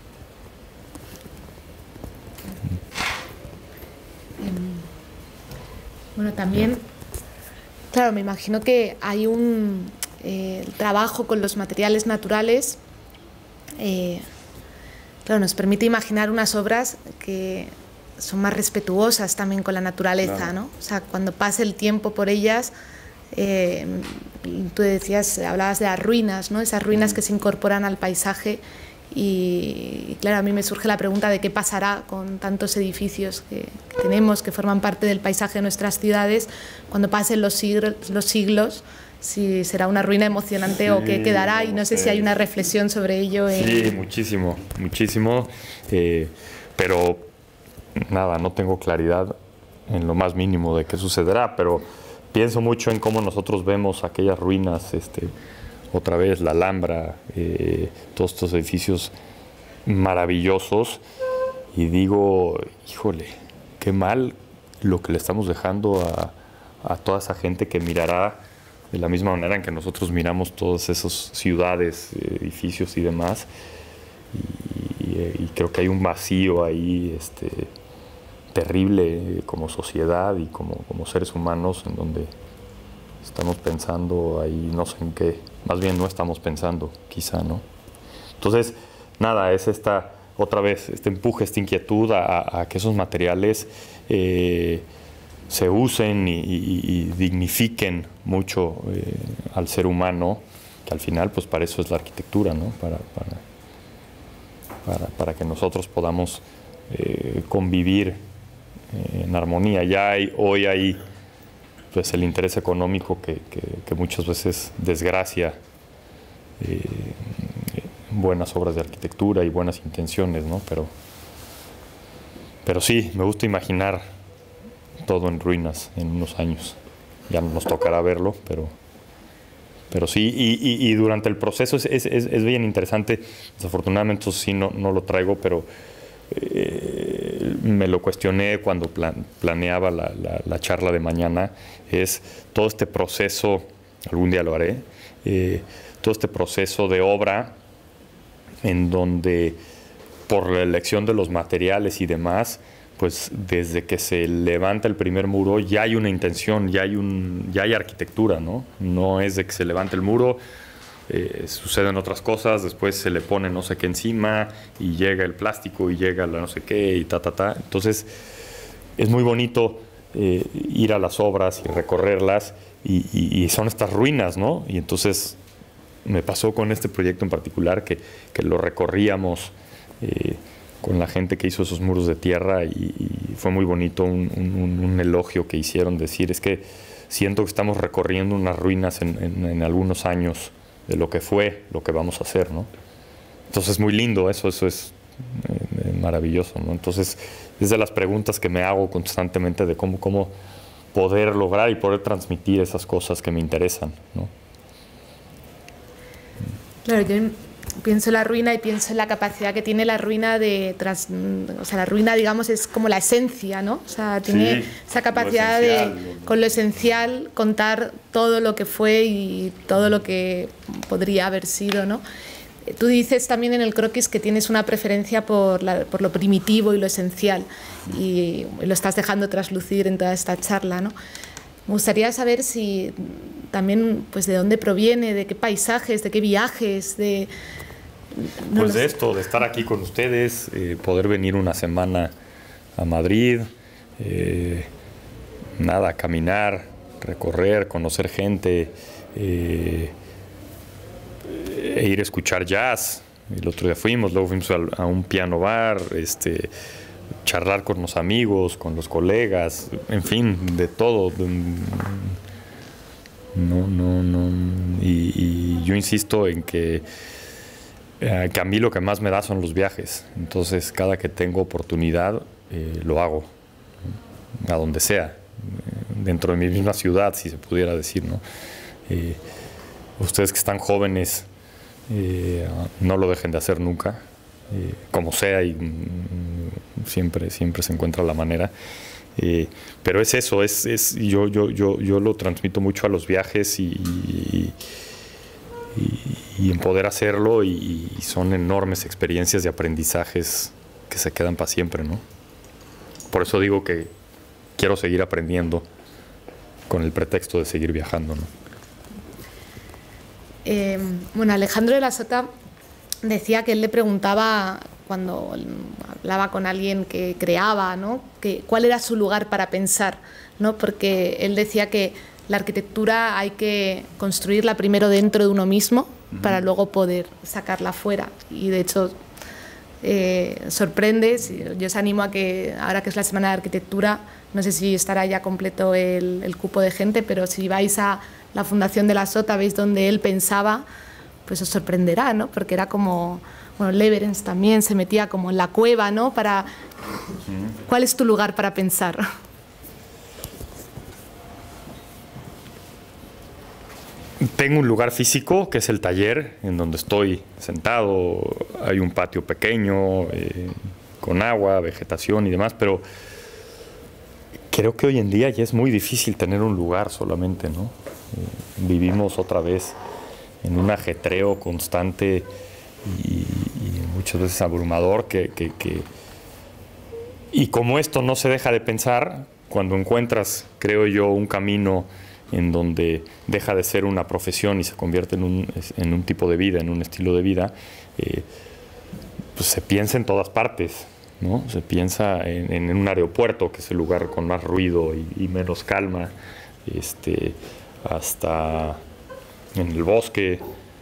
Bueno, también, claro, me imagino que hay un trabajo con los materiales naturales, claro, nos permite imaginar unas obras que son más respetuosas también con la naturaleza, claro, ¿no? O sea, cuando pase el tiempo por ellas, tú decías, hablabas de las ruinas, ¿no? Esas ruinas que se incorporan al paisaje y claro, a mí me surge la pregunta de qué pasará con tantos edificios que tenemos, que forman parte del paisaje de nuestras ciudades, cuando pasen los siglos, si será una ruina emocionante, sí, o qué quedará, y no sé si hay una reflexión sobre ello. Sí, muchísimo, pero nada, no tengo claridad en lo más mínimo de qué sucederá, pero pienso mucho en cómo nosotros vemos aquellas ruinas, otra vez la Alhambra, todos estos edificios maravillosos, y digo, híjole, qué mal lo que le estamos dejando a toda esa gente que mirará de la misma manera en que nosotros miramos todas esas ciudades, edificios y demás, y creo que hay un vacío ahí terrible como sociedad y como seres humanos, en donde estamos pensando ahí no sé en qué, más bien no estamos pensando, quizá, ¿no? Entonces, nada, es otra vez, este empuje, esta inquietud a que esos materiales se usen y dignifiquen mucho al ser humano, que al final, pues para eso es la arquitectura, ¿no? Para que nosotros podamos convivir en armonía. Hoy hay pues el interés económico que muchas veces desgracia buenas obras de arquitectura y buenas intenciones, ¿no? Pero sí, me gusta imaginar todo en ruinas en unos años. Ya no nos tocará verlo, pero sí, y durante el proceso es bien interesante. Desafortunadamente eso sí no lo traigo, pero me lo cuestioné cuando planeaba la charla de mañana. Es todo este proceso, algún día lo haré, todo este proceso de obra en donde por la elección de los materiales y demás, pues desde que se levanta el primer muro ya hay una intención, ya hay arquitectura, ¿no? No es de que se levante el muro, suceden otras cosas, después se le pone no sé qué encima y llega el plástico y llega la no sé qué y ta. Entonces es muy bonito ir a las obras y recorrerlas y son estas ruinas, ¿no? Y entonces me pasó con este proyecto en particular que lo recorríamos con la gente que hizo esos muros de tierra y fue muy bonito un elogio que hicieron, decir, es que siento que estamos recorriendo unas ruinas en algunos años de lo que fue, lo que vamos a hacer, ¿no? Entonces es muy lindo, eso es maravilloso, ¿no? Entonces es de las preguntas que me hago constantemente de cómo poder lograr y poder transmitir esas cosas que me interesan, ¿no? Claro, yo pienso en la ruina y pienso en la capacidad que tiene la ruina o sea, la ruina, digamos, es como la esencia, ¿no? O sea, tiene esa capacidad de, con lo esencial, contar todo lo que fue y todo lo que podría haber sido, ¿no? Tú dices también en el croquis que tienes una preferencia por lo primitivo y lo esencial, y lo estás dejando traslucir en toda esta charla, ¿no? Me gustaría saber si también, pues, de dónde proviene, de qué paisajes, de qué viajes, de... Pues de esto, de estar aquí con ustedes, poder venir una semana a Madrid, caminar, recorrer, conocer gente, e ir a escuchar jazz. El otro día luego fuimos a un piano bar, charlar con los amigos, con los colegas, en fin, de todo. Y yo insisto en que a mí lo que más me da son los viajes. Entonces, cada que tengo oportunidad, lo hago, a donde sea, dentro de mi misma ciudad, si se pudiera decir, ¿no? Ustedes que están jóvenes, no lo dejen de hacer nunca, como sea, y siempre se encuentra la manera. Pero es eso, yo lo transmito mucho a los viajes y en poder hacerlo, y son enormes experiencias y aprendizajes que se quedan para siempre, ¿no? Por eso digo que quiero seguir aprendiendo con el pretexto de seguir viajando, ¿no? Bueno, Alejandro de la Sota decía que él le preguntaba, cuando hablaba con alguien que creaba, ¿no?, cuál era su lugar para pensar, ¿no? Porque él decía que la arquitectura hay que construirla primero dentro de uno mismo para luego poder sacarla fuera. Y de hecho sorprende. Yo os animo a que, ahora que es la Semana de Arquitectura, no sé si estará ya completo el cupo de gente, pero si vais a la Fundación de la Sota, veis donde él pensaba, pues os sorprenderá, ¿no? Porque era como... Bueno, Leverens también se metía como en la cueva, ¿no? ¿Cuál es tu lugar para pensar? Tengo un lugar físico, que es el taller, en donde estoy sentado. Hay un patio pequeño, con agua, vegetación y demás, pero creo que hoy en día ya es muy difícil tener un lugar solamente, ¿no? Vivimos otra vez en un ajetreo constante y muchas veces abrumador, y como esto no se deja de pensar, cuando encuentras, creo yo, un camino en donde deja de ser una profesión y se convierte en un tipo de vida, en un estilo de vida, pues se piensa en todas partes, ¿no? Se piensa en un aeropuerto, que es el lugar con más ruido y menos calma, hasta en el bosque,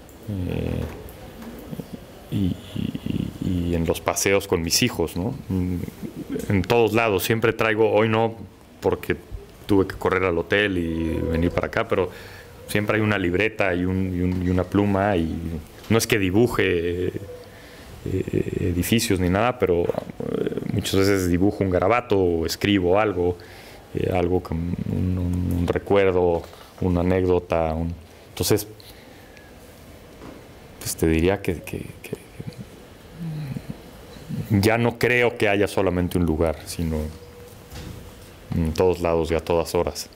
y en los paseos con mis hijos, ¿no? En todos lados. Siempre traigo, hoy no, porque tuve que correr al hotel y venir para acá, pero siempre hay una libreta y una pluma, y no es que dibuje edificios ni nada, pero muchas veces dibujo un garabato o escribo algo con un recuerdo, una anécdota. Entonces, pues te diría que ya no creo que haya solamente un lugar, sino en todos lados y a todas horas.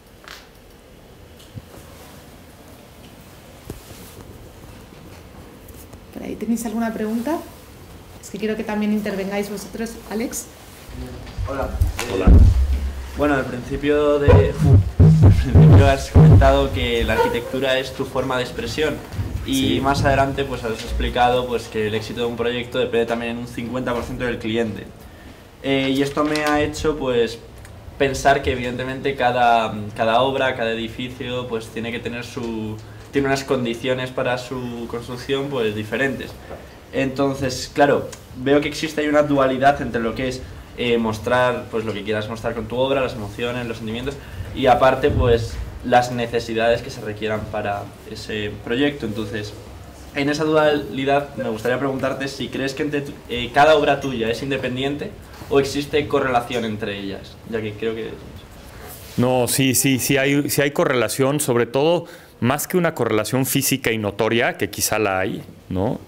¿Por ahí tenéis alguna pregunta? Es que quiero que también intervengáis vosotros. Alex. Hola. Hola. Bueno, al principio has comentado que la arquitectura es tu forma de expresión. Y sí, más adelante pues has explicado pues que el éxito de un proyecto depende también en un 50% del cliente. Y esto me ha hecho pues pensar que evidentemente cada obra, cada edificio pues tiene que tener tiene unas condiciones para su construcción pues diferentes. Entonces, claro, veo que existe ahí una dualidad entre lo que es mostrar pues lo que quieras mostrar con tu obra, las emociones, los sentimientos, y aparte pues las necesidades que se requieran para ese proyecto. Entonces, en esa dualidad me gustaría preguntarte si crees que cada obra tuya es independiente o existe correlación entre ellas, ya que creo que... No, sí hay correlación, sobre todo más que una correlación física y notoria, que quizá la hay, ¿no?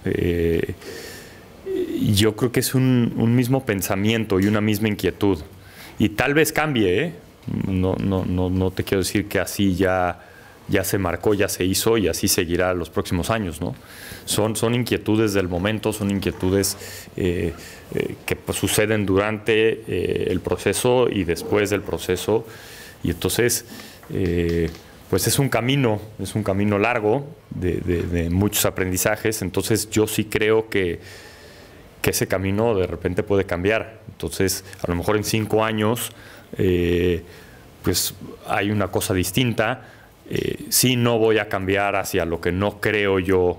Yo creo que es un mismo pensamiento y una misma inquietud. Y tal vez cambie, ¿eh? No te quiero decir que así ya se marcó, ya se hizo y así seguirá los próximos años, ¿no? Son inquietudes del momento, son inquietudes que pues, suceden durante el proceso y después del proceso. Y entonces, pues es un camino largo de muchos aprendizajes. Entonces yo sí creo que ese camino de repente puede cambiar. Entonces, a lo mejor en 5 años, pues hay una cosa distinta. Sí, no voy a cambiar hacia lo que no creo yo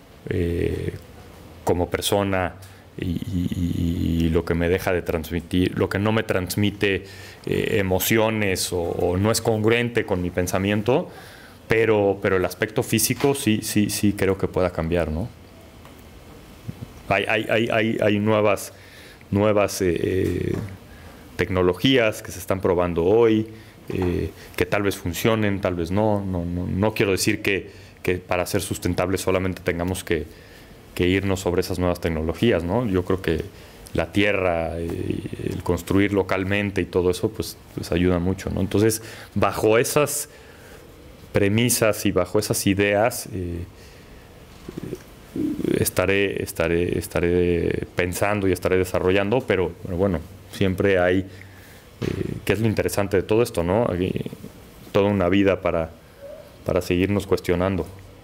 como persona y lo que me deja de transmitir, lo que no me transmite emociones o no es congruente con mi pensamiento, pero el aspecto físico sí creo que pueda cambiar, ¿no? Hay nuevas tecnologías que se están probando hoy, que tal vez funcionen, tal vez no quiero decir que para ser sustentables solamente tengamos que irnos sobre esas nuevas tecnologías, ¿no? Yo creo que la tierra, el construir localmente y todo eso, pues ayuda mucho, ¿no? Entonces, bajo esas premisas y bajo esas ideas, estaré pensando y estaré desarrollando, pero bueno, siempre hay, que es lo interesante de todo esto, ¿no? Hay toda una vida para seguirnos cuestionando.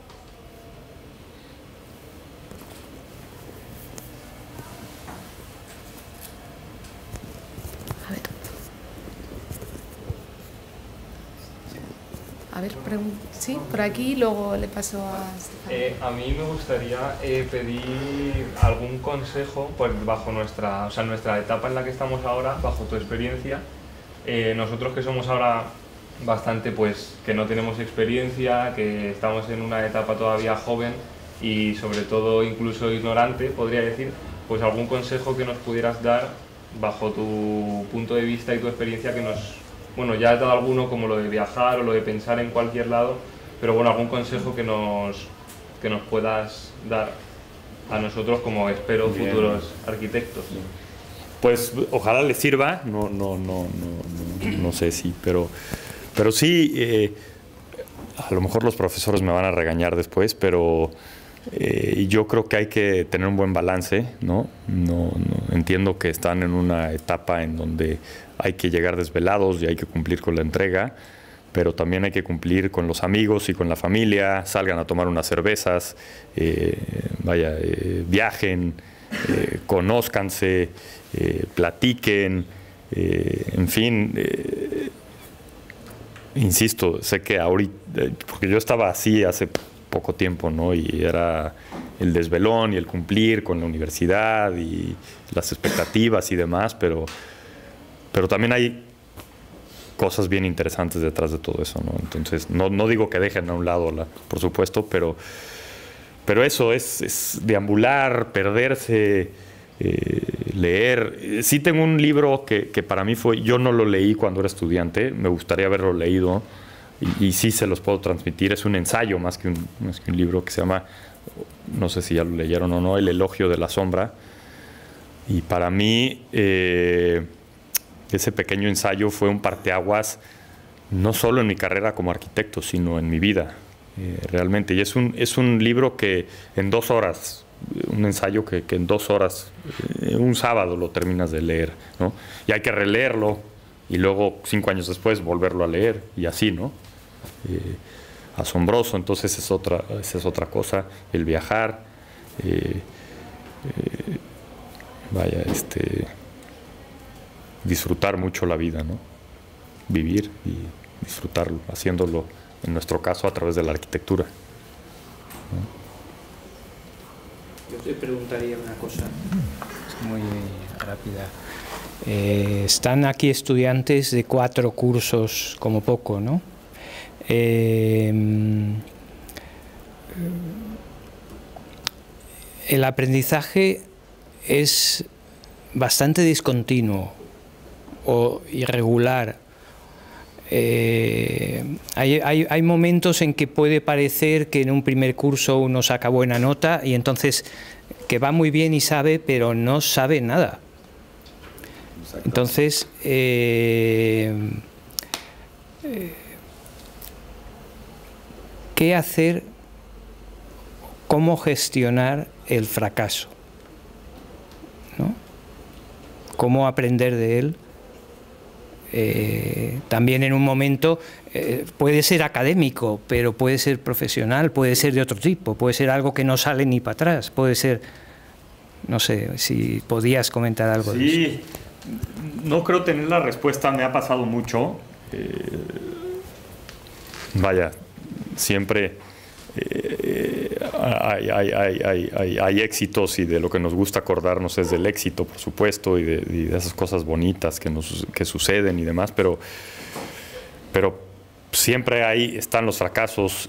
A ver, sí, por aquí, luego le paso a Stefano. A mí me gustaría pedir algún consejo pues, bajo nuestra etapa en la que estamos ahora, bajo tu experiencia. Nosotros que somos ahora bastante, pues, que no tenemos experiencia, que estamos en una etapa todavía joven y sobre todo incluso ignorante, podría decir, pues algún consejo que nos pudieras dar bajo tu punto de vista y tu experiencia que nos... Bueno, ya has dado alguno como lo de viajar o lo de pensar en cualquier lado, pero bueno, algún consejo que nos puedas dar a nosotros como, espero, futuros arquitectos. Pues ojalá les sirva, no sé si, pero sí, a lo mejor los profesores me van a regañar después, pero yo creo que hay que tener un buen balance, ¿no? Entiendo que están en una etapa en donde hay que llegar desvelados y hay que cumplir con la entrega, pero también hay que cumplir con los amigos y con la familia, salgan a tomar unas cervezas, viajen, conózcanse, platiquen, en fin, insisto, sé que ahorita, porque yo estaba así hace poco tiempo, ¿no? Y era el desvelón y el cumplir con la universidad y las expectativas y demás, pero también hay cosas bien interesantes detrás de todo eso, ¿no? Entonces, no digo que dejen a un lado, por supuesto, pero eso es deambular, perderse, leer. Sí tengo un libro que para mí yo no lo leí cuando era estudiante, me gustaría haberlo leído y sí se los puedo transmitir. Es un ensayo más que un libro que se llama, no sé si ya lo leyeron o no, El elogio de la sombra. Y para mí ese pequeño ensayo fue un parteaguas no solo en mi carrera como arquitecto, sino en mi vida, realmente. Y es un libro que en 2 horas, un ensayo que en 2 horas, un sábado lo terminas de leer, ¿no? Y hay que releerlo y luego 5 años después volverlo a leer y así, ¿no? Asombroso. Entonces esa es otra cosa, el viajar, disfrutar mucho la vida, ¿no? Vivir y disfrutarlo, haciéndolo, en nuestro caso, a través de la arquitectura, ¿no? Yo te preguntaría una cosa. Es muy rápida. Están aquí estudiantes de 4 cursos, como poco, ¿no? El aprendizaje es bastante discontinuo o irregular. hay momentos en que puede parecer que en un primer curso uno saca buena nota y entonces que va muy bien y sabe, pero no sabe nada. Entonces, ¿qué hacer? ¿Cómo gestionar el fracaso? ¿No? ¿Cómo aprender de él? También en un momento puede ser académico, pero puede ser profesional, puede ser de otro tipo, puede ser algo que no sale ni para atrás, puede ser, no sé, si podías comentar algo de eso. Sí, no creo tener la respuesta, me ha pasado mucho. Vaya, siempre hay éxitos y de lo que nos gusta acordarnos es del éxito, por supuesto, y de esas cosas bonitas que suceden y demás, pero siempre ahí están los fracasos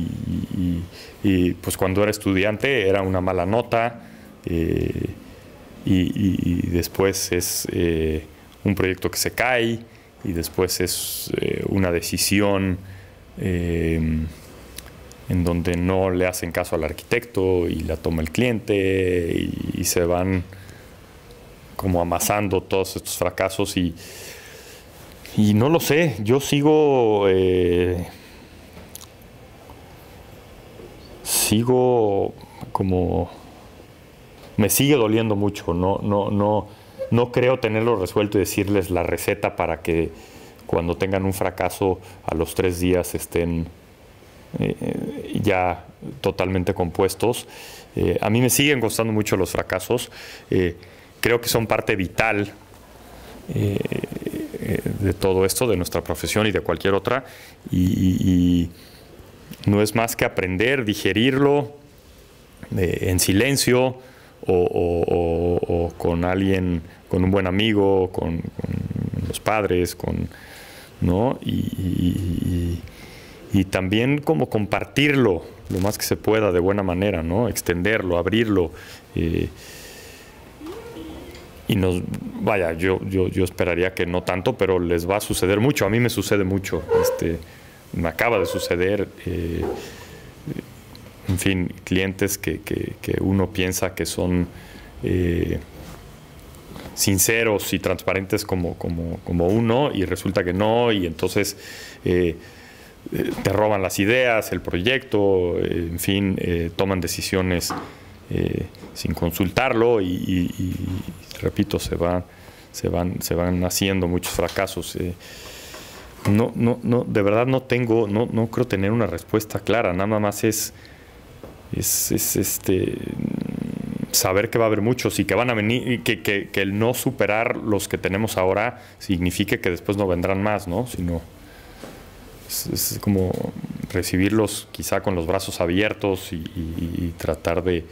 y pues cuando era estudiante era una mala nota y después es un proyecto que se cae y después es una decisión en donde no le hacen caso al arquitecto y la toma el cliente y se van como amasando todos estos fracasos y no lo sé, yo sigo como me sigue doliendo mucho, no creo tenerlo resuelto y decirles la receta para que cuando tengan un fracaso a los 3 días estén ya totalmente compuestos. A mí me siguen costando mucho los fracasos, creo que son parte vital de todo esto, de nuestra profesión y de cualquier otra, y no es más que aprender, digerirlo en silencio o con alguien, con un buen amigo, con los padres, ¿no? Y también como compartirlo lo más que se pueda de buena manera, ¿no? Extenderlo, abrirlo. Y vaya, yo esperaría que no tanto, pero les va a suceder mucho. A mí me sucede mucho. Me acaba de suceder. En fin, clientes que uno piensa que son sinceros y transparentes como uno, y resulta que no, y entonces te roban las ideas, el proyecto, en fin, toman decisiones sin consultarlo y repito, se van haciendo muchos fracasos. No, de verdad no creo tener una respuesta clara, nada más es saber que va a haber muchos y que van a venir, y que el no superar los que tenemos ahora signifique que después no vendrán más, ¿no? Sino es como recibirlos quizá con los brazos abiertos y tratar de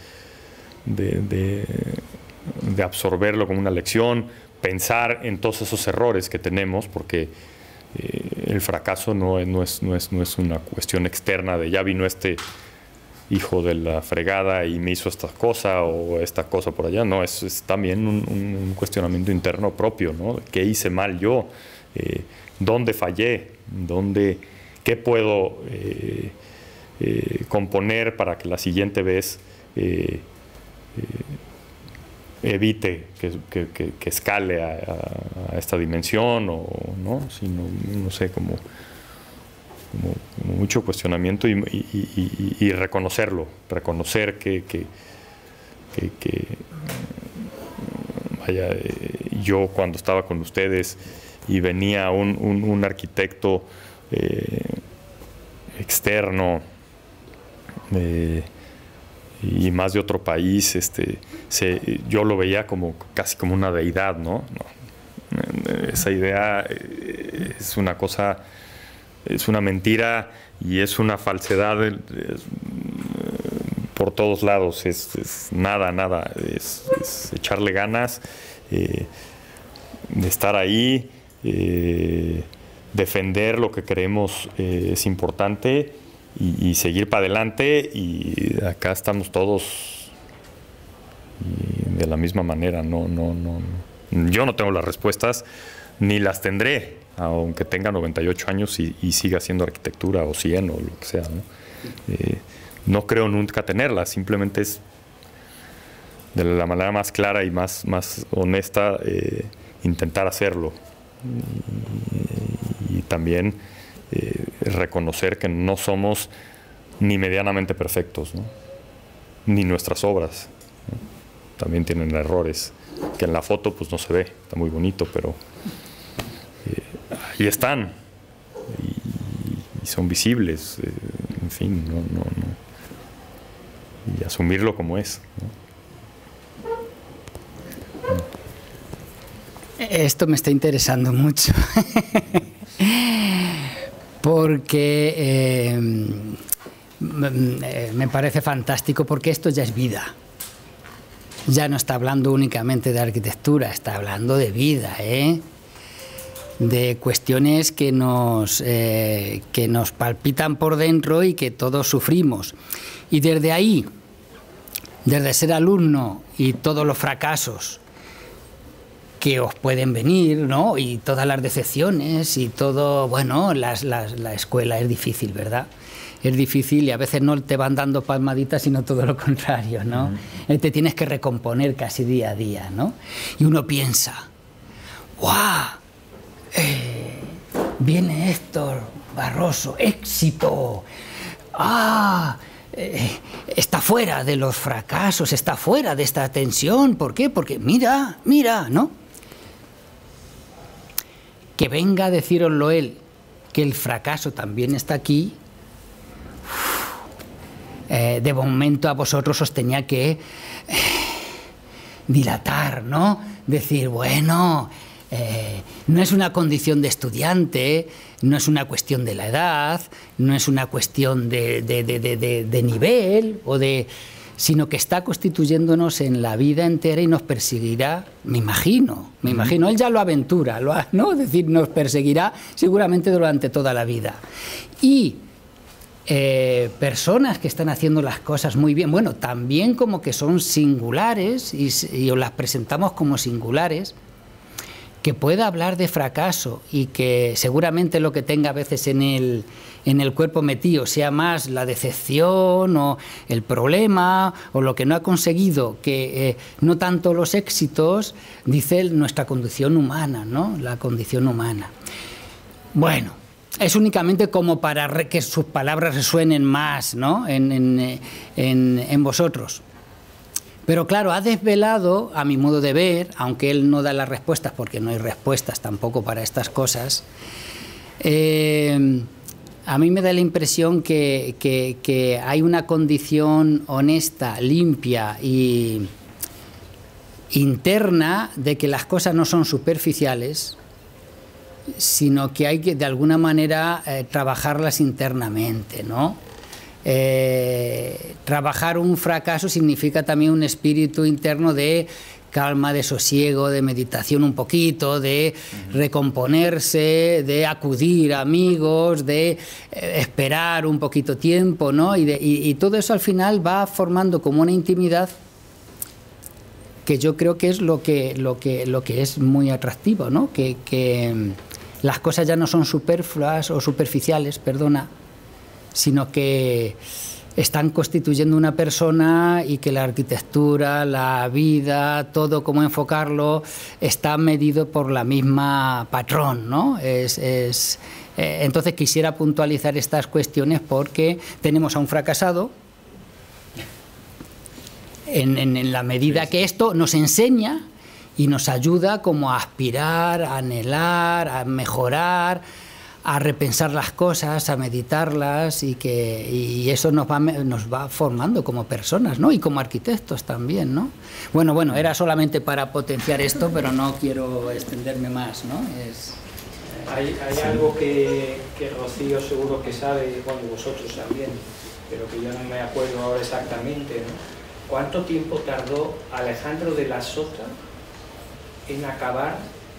absorberlo como una lección, pensar en todos esos errores que tenemos, porque el fracaso no es una cuestión externa de ya vino este hijo de la fregada y me hizo esta cosa o esta cosa por allá. No, es también un cuestionamiento interno propio, ¿no? ¿Qué hice mal yo? ¿Dónde fallé? ¿Qué puedo componer para que la siguiente vez evite que escale a esta dimensión? O no, sino, no sé, como mucho cuestionamiento y reconocerlo, reconocer que vaya, yo cuando estaba con ustedes y venía un arquitecto externo y más de otro país, yo lo veía casi como una deidad, ¿no? Esa idea es una cosa, es una mentira y es una falsedad por todos lados. Es nada, es echarle ganas, de estar ahí, defender lo que creemos es importante y seguir para adelante, y acá estamos todos de la misma manera. Yo no tengo las respuestas ni las tendré aunque tenga 98 años y siga haciendo arquitectura, o 100, o lo que sea, ¿no? No creo nunca tenerla, simplemente es de la manera más clara y más honesta intentar hacerlo. Y también reconocer que no somos ni medianamente perfectos, ¿no? Ni nuestras obras, ¿no? También tienen errores, que en la foto pues no se ve, está muy bonito, pero ahí están y son visibles, en fin, no. Y asumirlo como es, ¿no? Esto me está interesando mucho porque me parece fantástico, porque esto ya es vida. Ya no está hablando únicamente de arquitectura, está hablando de vida, de cuestiones que nos palpitan por dentro y que todos sufrimos. Y desde ahí, desde ser alumno y todos los fracasos que os pueden venir, ¿no? Y todas las decepciones y todo, bueno, la escuela es difícil, ¿verdad? Es difícil y a veces no te van dando palmaditas, sino todo lo contrario, ¿no? Te tienes que recomponer casi día a día, ¿no? Y uno piensa, ¡guau! Viene Héctor Barroso, éxito. Está fuera de los fracasos, está fuera de esta tensión. ¿Por qué? Porque mira, ¿no? Que venga a decíroslo él, que el fracaso también está aquí. De momento a vosotros os tenía que dilatar, ¿no? Decir, bueno, no es una condición de estudiante, no es una cuestión de la edad, no es una cuestión de nivel, sino que está constituyéndonos en la vida entera y nos perseguirá, me imagino, él ya lo aventura, ¿no? Es decir, nos perseguirá seguramente durante toda la vida. Y personas que están haciendo las cosas muy bien, bueno, también como que son singulares y os las presentamos como singulares, que pueda hablar de fracaso y que seguramente lo que tenga a veces en el cuerpo metido sea más la decepción o el problema o lo que no ha conseguido, que no tanto los éxitos, dice nuestra condición humana, ¿no? La condición humana. Bueno, es únicamente como para que sus palabras resuenen más, ¿no? en vosotros. Pero claro, ha desvelado, a mi modo de ver, aunque él no da las respuestas, porque no hay respuestas tampoco para estas cosas, a mí me da la impresión que hay una condición honesta, limpia y interna de que las cosas no son superficiales, sino que hay que, de alguna manera, trabajarlas internamente, ¿no? Trabajar un fracaso significa también un espíritu interno de calma, de sosiego, de meditación un poquito, de recomponerse, de acudir a amigos, de esperar un poquito tiempo, ¿no? Y todo eso al final va formando como una intimidad que yo creo que es lo que es muy atractivo, ¿no? Que las cosas ya no son superfluas o superficiales, sino que están constituyendo una persona y que la arquitectura, la vida, todo cómo enfocarlo, está medido por la misma patrón, ¿no? Entonces quisiera puntualizar estas cuestiones porque tenemos a un fracasado en la medida que esto nos enseña y nos ayuda como a aspirar, a anhelar, a mejorar, a repensar las cosas, a meditarlas y eso nos va formando como personas, ¿no? Y como arquitectos también, ¿no? Bueno, era solamente para potenciar esto, pero no quiero extenderme más, ¿no? Hay algo que Rocío seguro que sabe, bueno, vosotros también, pero que yo no me acuerdo ahora exactamente, ¿no? ¿Cuánto tiempo tardó Alejandro de la Sota en acabar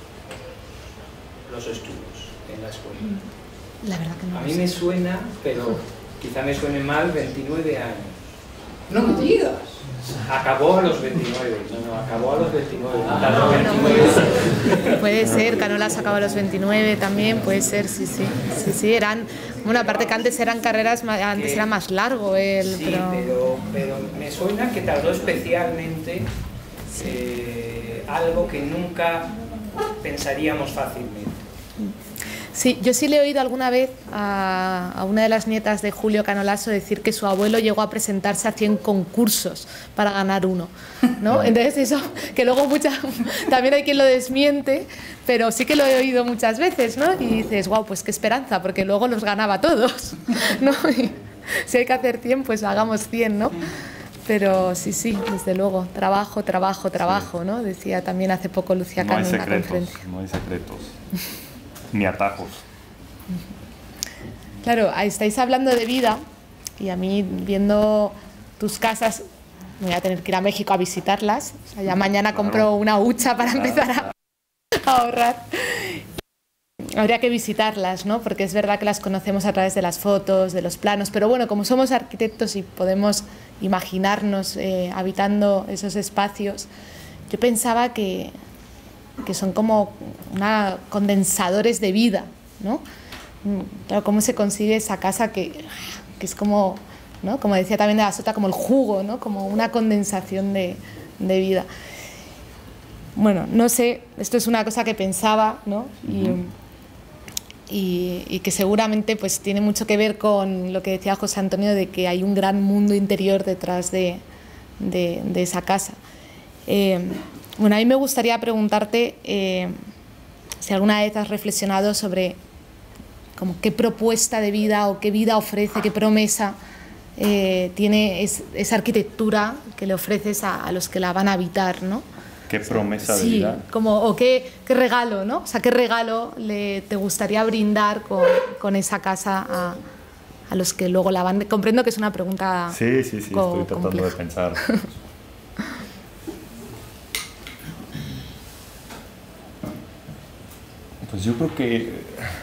los estudios en la escuela? La verdad que no. A mí me suena, pero quizá me suene mal, 29 años. No me digas. Acabó a los 29, acabó a los 29. Tardó 29. Puede ser, Canolas acabó a los 29 también, puede ser, sí, eran, bueno, aparte que antes eran carreras, antes era más largo pero me suena que tardó especialmente algo que nunca pensaríamos fácilmente. Sí, yo sí le he oído alguna vez a una de las nietas de Julio Canolaso decir que su abuelo llegó a presentarse a 100 concursos para ganar uno, ¿no? Entonces eso, que luego también hay quien lo desmiente, pero sí que lo he oído muchas veces, ¿no? Y dices, wow, pues qué esperanza, porque luego los ganaba todos, ¿no? Y si hay que hacer 100, pues hagamos 100, ¿no? Pero sí, desde luego, trabajo, ¿no? Decía también hace poco Lucía Cano en una conferencia. No hay secretos. Ni atajos. Claro, estáis hablando de vida y a mí viendo tus casas me voy a tener que ir a México a visitarlas. O sea, ya mañana compro una hucha para empezar a ahorrar. Habría que visitarlas, ¿no? Porque es verdad que las conocemos a través de las fotos, de los planos, pero bueno, como somos arquitectos y podemos imaginarnos habitando esos espacios, yo pensaba que son como condensadores de vida, ¿no? Claro, ¿cómo se consigue esa casa que es como, ¿no? Como decía también de la Sota, como el jugo, ¿no? Como una condensación de vida. Bueno, no sé, esto es una cosa que pensaba, ¿no? Y que seguramente pues tiene mucho que ver con lo que decía José Antonio, de que hay un gran mundo interior detrás de esa casa. Bueno, a mí me gustaría preguntarte si alguna vez has reflexionado sobre como qué propuesta de vida o qué vida ofrece, qué promesa tiene esa arquitectura que le ofreces a los que la van a habitar, ¿no? ¿Qué promesa de vida? Sí, o qué regalo, ¿no? O sea, ¿qué regalo te gustaría brindar con esa casa a los que luego la van? Comprendo que es una pregunta Sí, estoy tratando de pensar. Pues yo creo que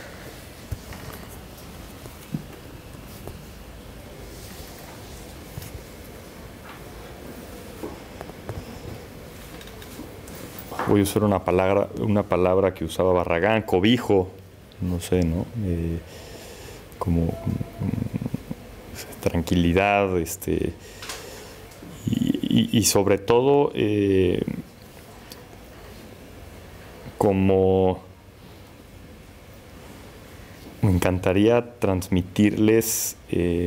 voy a usar una palabra que usaba Barragán, cobijo, no sé, ¿no? Como tranquilidad, y sobre todo como me encantaría transmitirles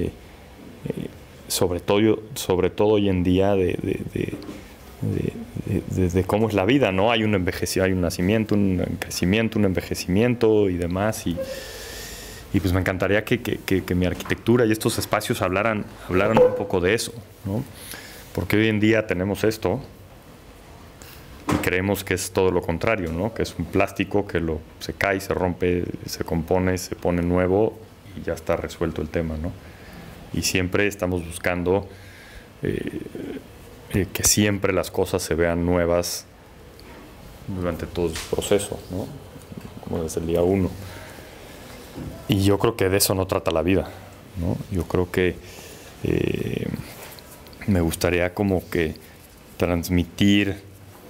sobre todo hoy en día de cómo es la vida, ¿no? Hay un nacimiento, un crecimiento, un envejecimiento y demás, y pues me encantaría que mi arquitectura y estos espacios hablaran un poco de eso, ¿no? Porque hoy en día tenemos esto y creemos que es todo lo contrario, ¿no? Que es un plástico que se cae, se rompe, se compone, se pone nuevo y ya está resuelto el tema, ¿no? Y siempre estamos buscando que siempre las cosas se vean nuevas durante todo el proceso, ¿no? Como desde el día 1. Y yo creo que de eso no trata la vida, ¿no? Yo creo que me gustaría como que transmitir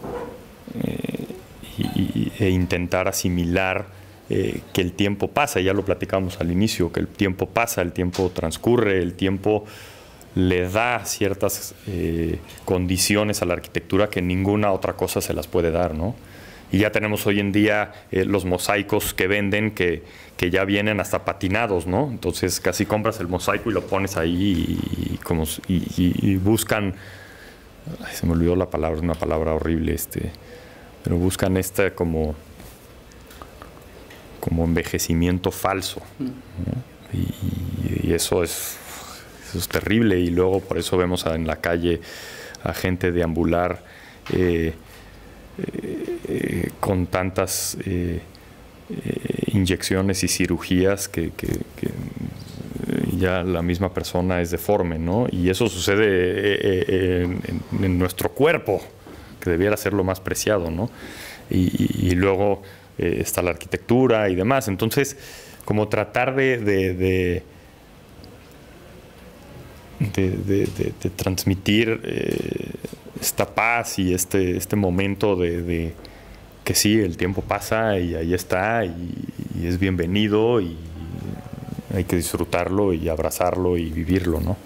e intentar asimilar que el tiempo pasa, ya lo platicamos al inicio, que el tiempo pasa, el tiempo transcurre, el tiempo le da ciertas condiciones a la arquitectura que ninguna otra cosa se las puede dar, ¿no? Y ya tenemos hoy en día los mosaicos que venden que ya vienen hasta patinados, ¿no? Entonces casi compras el mosaico y lo pones ahí y buscan, ay, se me olvidó la palabra, es una palabra horrible, pero buscan como envejecimiento falso, ¿no? Y eso es terrible, y luego por eso vemos en la calle a gente deambular con tantas inyecciones y cirugías que ya la misma persona es deforme, ¿no? Y eso sucede en nuestro cuerpo, que debiera ser lo más preciado, ¿no? Y luego está la arquitectura y demás. Entonces, como tratar de de transmitir esta paz y este momento de que sí, el tiempo pasa y ahí está y es bienvenido y hay que disfrutarlo y abrazarlo y vivirlo, ¿no?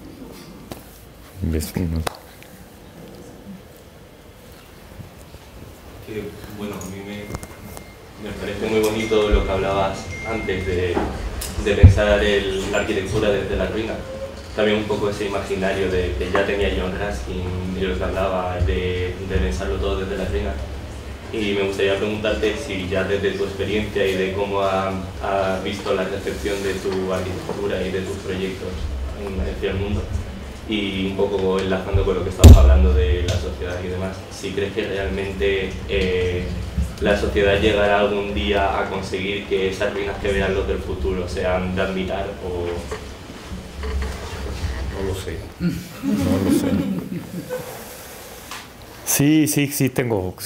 Bueno, a mí me parece muy bonito lo que hablabas antes de pensar la arquitectura desde la ruina. También un poco ese imaginario que ya tenía John Ruskin, de lo que hablaba, de pensarlo todo desde la ruina. Y me gustaría preguntarte si ya desde tu experiencia y de cómo has visto la recepción de tu arquitectura y de tus proyectos hacia el mundo, y un poco enlazando con lo que estamos hablando de la sociedad y demás, si crees que realmente la sociedad llegará algún día a conseguir que esas ruinas que vean los del futuro sean de admirar o... No lo sé. No lo sé. Sí tengo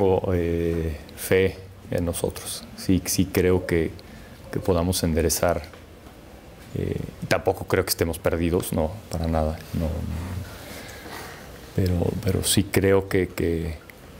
fe en nosotros. Sí creo que podamos enderezar. Tampoco creo que estemos perdidos, no, para nada. No. Pero sí creo que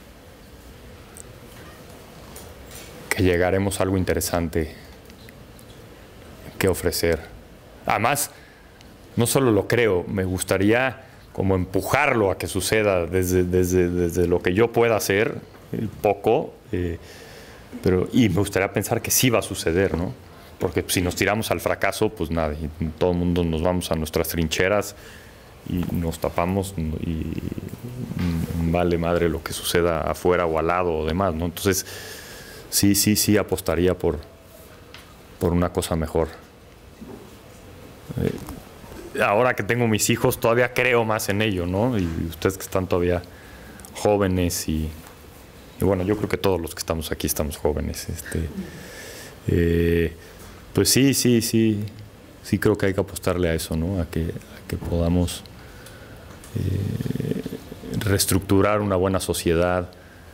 llegaremos a algo interesante que ofrecer. Además, no solo lo creo, me gustaría como empujarlo a que suceda desde lo que yo pueda hacer, poco, y me gustaría pensar que sí va a suceder, ¿no? Porque si nos tiramos al fracaso, pues nada, y todo el mundo nos vamos a nuestras trincheras y nos tapamos y vale madre lo que suceda afuera o al lado o demás, ¿no? Entonces, sí apostaría por una cosa mejor. Ahora que tengo mis hijos, todavía creo más en ello, ¿no? Y ustedes que están todavía jóvenes y bueno, yo creo que todos los que estamos aquí estamos jóvenes. Pues sí creo que hay que apostarle a eso, ¿no? A que podamos reestructurar una buena sociedad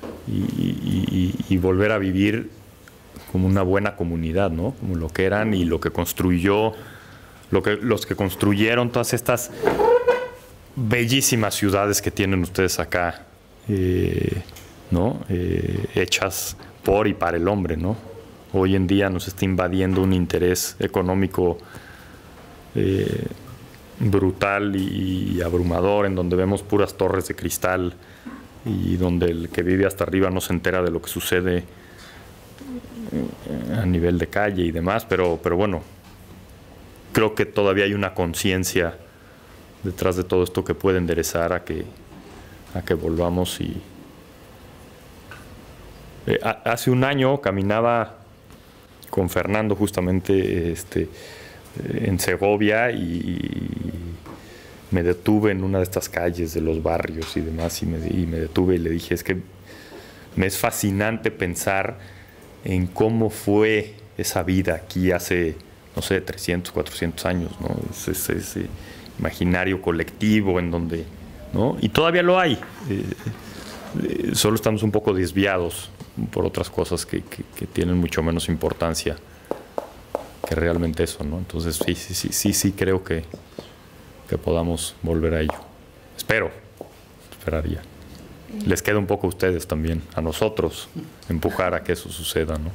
y volver a vivir como una buena comunidad, ¿no? Como lo que eran y lo que construyó, los que construyeron todas estas bellísimas ciudades que tienen ustedes acá, ¿no? Hechas por y para el hombre, ¿no? Hoy en día nos está invadiendo un interés económico brutal y abrumador, en donde vemos puras torres de cristal y donde el que vive hasta arriba no se entera de lo que sucede a nivel de calle y demás, pero bueno, creo que todavía hay una conciencia detrás de todo esto que puede enderezar a que volvamos. Y hace un año caminaba con Fernando justamente en Segovia y me detuve en una de estas calles de los barrios y demás y me detuve y le dije, es que me es fascinante pensar en cómo fue esa vida aquí hace, no sé, 300, 400 años, ¿no? Ese imaginario colectivo en donde, ¿no? Y todavía lo hay. Solo estamos un poco desviados por otras cosas que tienen mucho menos importancia que realmente eso, ¿no? Entonces sí creo que podamos volver a ello. Esperaría. Les queda un poco a ustedes también, a nosotros, empujar a que eso suceda, ¿no?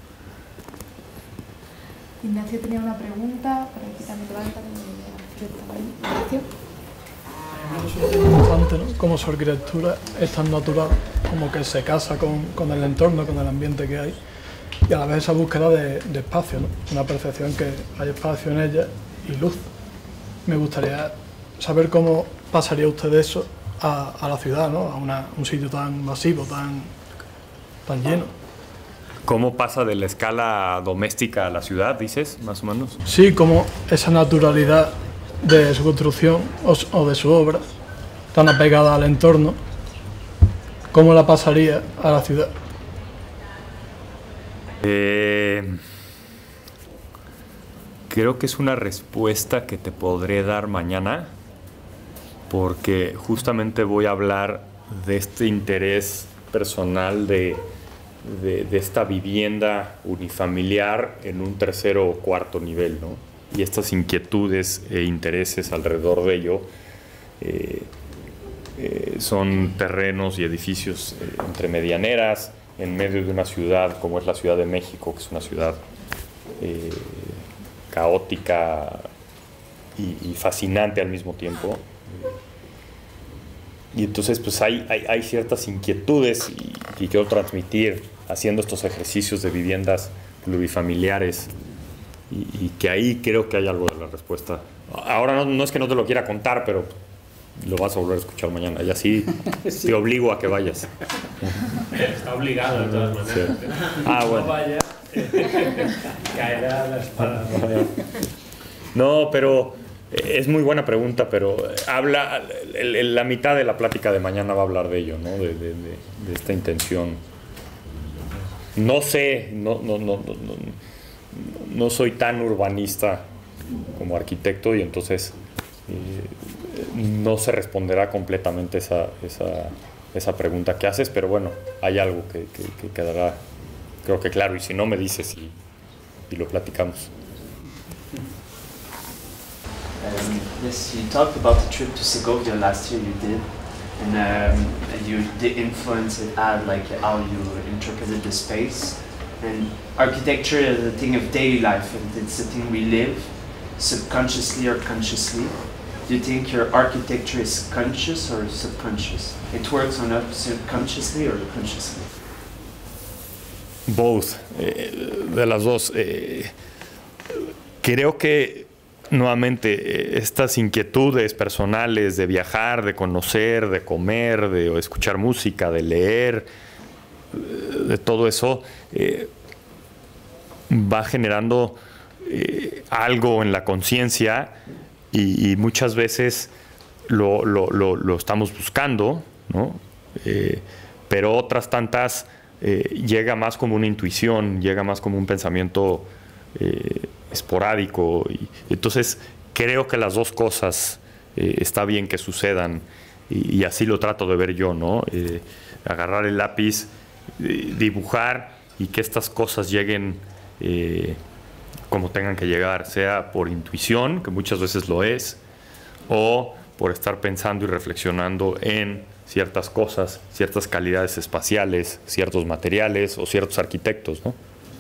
Ignacio tenía una pregunta, por aquí también levanta. Ignacio. Es interesante, ¿no? Cómo su arquitectura es tan natural, como que se casa con el entorno, con el ambiente que hay, y a la vez esa búsqueda de espacio, ¿no? Una percepción que hay espacio en ella y luz. Me gustaría saber cómo pasaría usted de eso a la ciudad, ¿no? A un sitio tan masivo, tan lleno. ¿Cómo pasa de la escala doméstica a la ciudad, dices, más o menos? Sí, como esa naturalidad de su construcción o de su obra, tan apegada al entorno, ¿cómo la pasaría a la ciudad? Creo que es una respuesta que te podré dar mañana, porque justamente voy a hablar de este interés personal de esta vivienda unifamiliar en un tercero o cuarto nivel, ¿no? Y estas inquietudes e intereses alrededor de ello, son terrenos y edificios entre medianeras, en medio de una ciudad como es la Ciudad de México, que es una ciudad caótica y fascinante al mismo tiempo. Y entonces pues hay ciertas inquietudes y quiero transmitir haciendo estos ejercicios de viviendas plurifamiliares y que ahí creo que hay algo de la respuesta. Ahora no es que no te lo quiera contar, pero lo vas a volver a escuchar mañana y así sí. Te obligo a que vayas. Está obligado de todas maneras. Sí. Bueno. No vaya, caerá la espada. No, pero es muy buena pregunta, pero la mitad de la plática de mañana va a hablar de ello, ¿no? De esta intención. No sé, no soy tan urbanista como arquitecto y entonces no se responderá completamente esa pregunta que haces, pero bueno, hay algo que quedará, creo que claro, y si no me dices y lo platicamos. Yes, you talked about the trip to Segovia last year you did, and the influence it had, like how you interpreted the space. And architecture is a thing of daily life, and it's a thing we live, subconsciously or consciously. Do you think your architecture is conscious or subconscious? It works on up subconsciously or consciously? Both, de las dos. Creo que nuevamente estas inquietudes personales de viajar, de conocer, de comer, de escuchar música, de leer, de todo eso va generando algo en la conciencia y muchas veces lo estamos buscando, ¿no? Pero otras tantas llega más como una intuición, llega más como un pensamiento esporádico y entonces creo que las dos cosas está bien que sucedan y así lo trato de ver yo, ¿no? Agarrar el lápiz, dibujar y que estas cosas lleguen como tengan que llegar, sea por intuición, que muchas veces lo es, o por estar pensando y reflexionando en ciertas cosas, ciertas calidades espaciales, ciertos materiales o ciertos arquitectos, ¿no?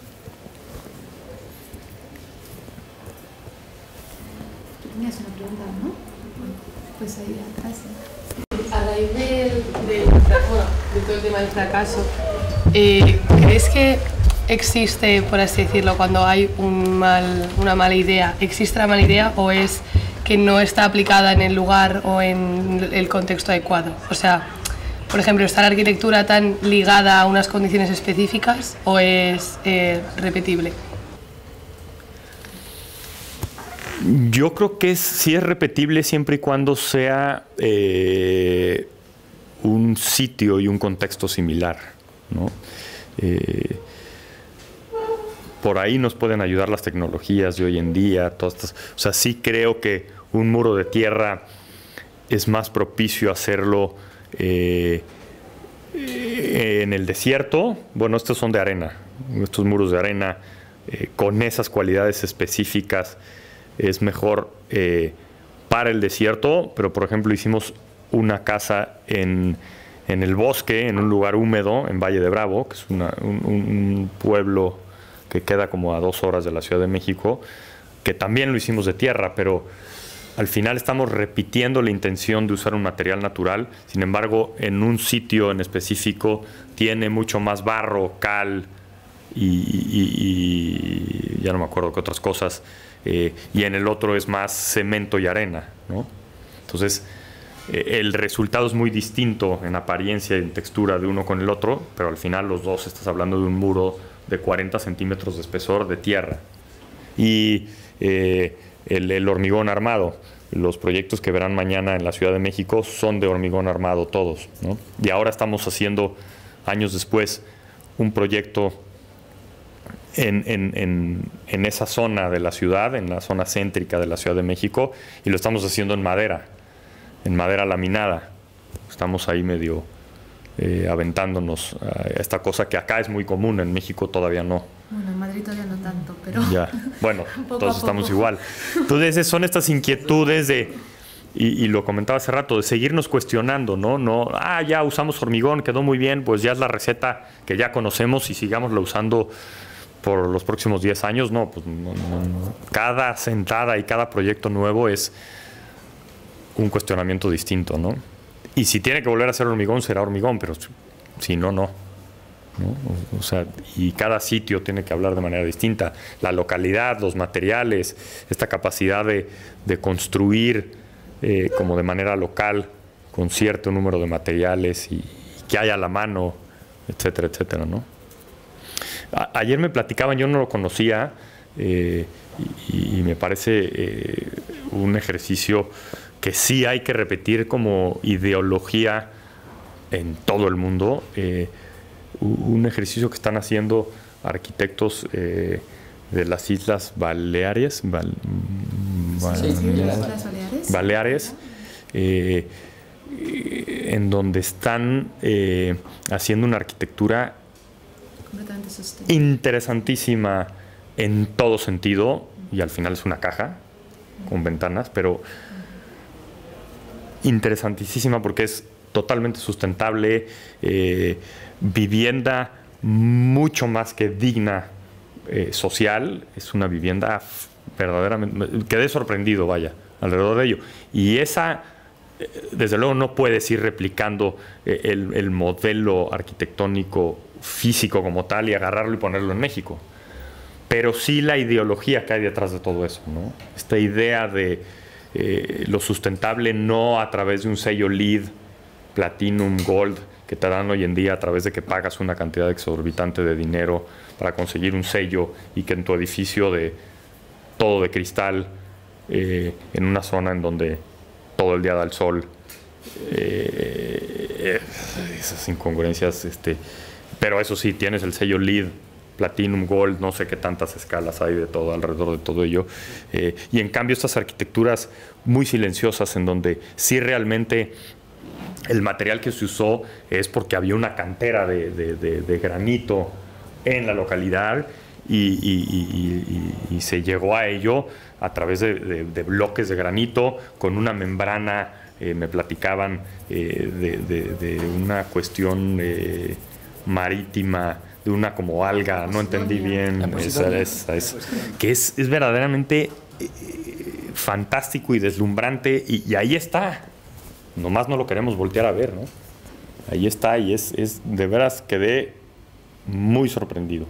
Tenías una pregunta, ¿no? Pues ahí atrás. A raíz de todo el tema del fracaso, ¿crees que existe, por así decirlo, cuando hay una mala idea, existe la mala idea o es que no está aplicada en el lugar o en el contexto adecuado? O sea, por ejemplo, ¿está la arquitectura tan ligada a unas condiciones específicas o es repetible? Yo creo que sí es repetible siempre y cuando sea un sitio y un contexto similar, ¿no? Por ahí nos pueden ayudar las tecnologías de hoy en día, todas estas, o sea, sí creo que un muro de tierra es más propicio a hacerlo en el desierto. Bueno, estos son de arena, estos muros de arena con esas cualidades específicas es mejor para el desierto, pero por ejemplo hicimos una casa en el bosque, en un lugar húmedo, en Valle de Bravo, que es un pueblo que queda como a 2 horas de la Ciudad de México, que también lo hicimos de tierra, pero al final estamos repitiendo la intención de usar un material natural. Sin embargo, en un sitio en específico tiene mucho más barro, cal y ya no me acuerdo qué otras cosas, y en el otro es más cemento y arena, ¿no? Entonces, el resultado es muy distinto en apariencia y en textura de uno con el otro, pero al final los dos estás hablando de un muro de 40 centímetros de espesor de tierra. Y el hormigón armado, los proyectos que verán mañana en la Ciudad de México son de hormigón armado todos, ¿no? Y ahora estamos haciendo, años después, un proyecto en esa zona de la ciudad, en la zona céntrica de la Ciudad de México, y lo estamos haciendo en madera laminada. Estamos ahí medio aventándonos a esta cosa que acá es muy común, en México todavía no. Bueno, en Madrid todavía no tanto, pero... Ya, bueno, todos estamos igual. Entonces son estas inquietudes de y lo comentaba hace rato, de seguirnos cuestionando, ¿no? Ya usamos hormigón, quedó muy bien, pues ya es la receta que ya conocemos y sigámosla usando por los próximos 10 años. No, pues no. Cada sentada y cada proyecto nuevo es un cuestionamiento distinto, ¿no? Y si tiene que volver a ser hormigón, será hormigón, pero si no, no. O sea, y cada sitio tiene que hablar de manera distinta. La localidad, los materiales, esta capacidad de construir como de manera local, con cierto número de materiales y que haya a la mano, etcétera, etcétera, ¿no? Ayer me platicaban, yo no lo conocía, y me parece un ejercicio que sí hay que repetir como ideología en todo el mundo, un ejercicio que están haciendo arquitectos de las Islas Baleares, Baleares, en donde están haciendo una arquitectura interesantísima en todo sentido, y al final es una caja con ventanas, pero interesantísima porque es totalmente sustentable, vivienda mucho más que digna, social, es una vivienda verdaderamente, quedé sorprendido, vaya, alrededor de ello. Y esa, desde luego, no puedes ir replicando el modelo arquitectónico físico como tal y agarrarlo y ponerlo en México. Pero sí la ideología que hay detrás de todo eso, ¿no? Esta idea de lo sustentable no a través de un sello LEED, Platinum, Gold, que te dan hoy en día a través de que pagas una cantidad exorbitante de dinero para conseguir un sello y que en tu edificio todo de cristal, en una zona en donde todo el día da el sol, esas incongruencias, pero eso sí, tienes el sello LEED, Platinum, Gold, no sé qué tantas escalas hay de todo alrededor de todo ello, y en cambio estas arquitecturas muy silenciosas en donde sí realmente el material que se usó es porque había una cantera de granito en la localidad y se llegó a ello a través de bloques de granito con una membrana, me platicaban, de una cuestión marítima, de una como alga, no entendí bien, que es verdaderamente fantástico y deslumbrante, y ahí está, nomás no lo queremos voltear a ver, ¿no? Ahí está, y es de veras quedé muy sorprendido,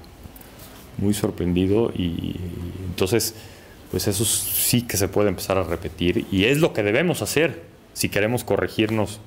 y entonces pues eso sí que se puede empezar a repetir, y es lo que debemos hacer si queremos corregirnos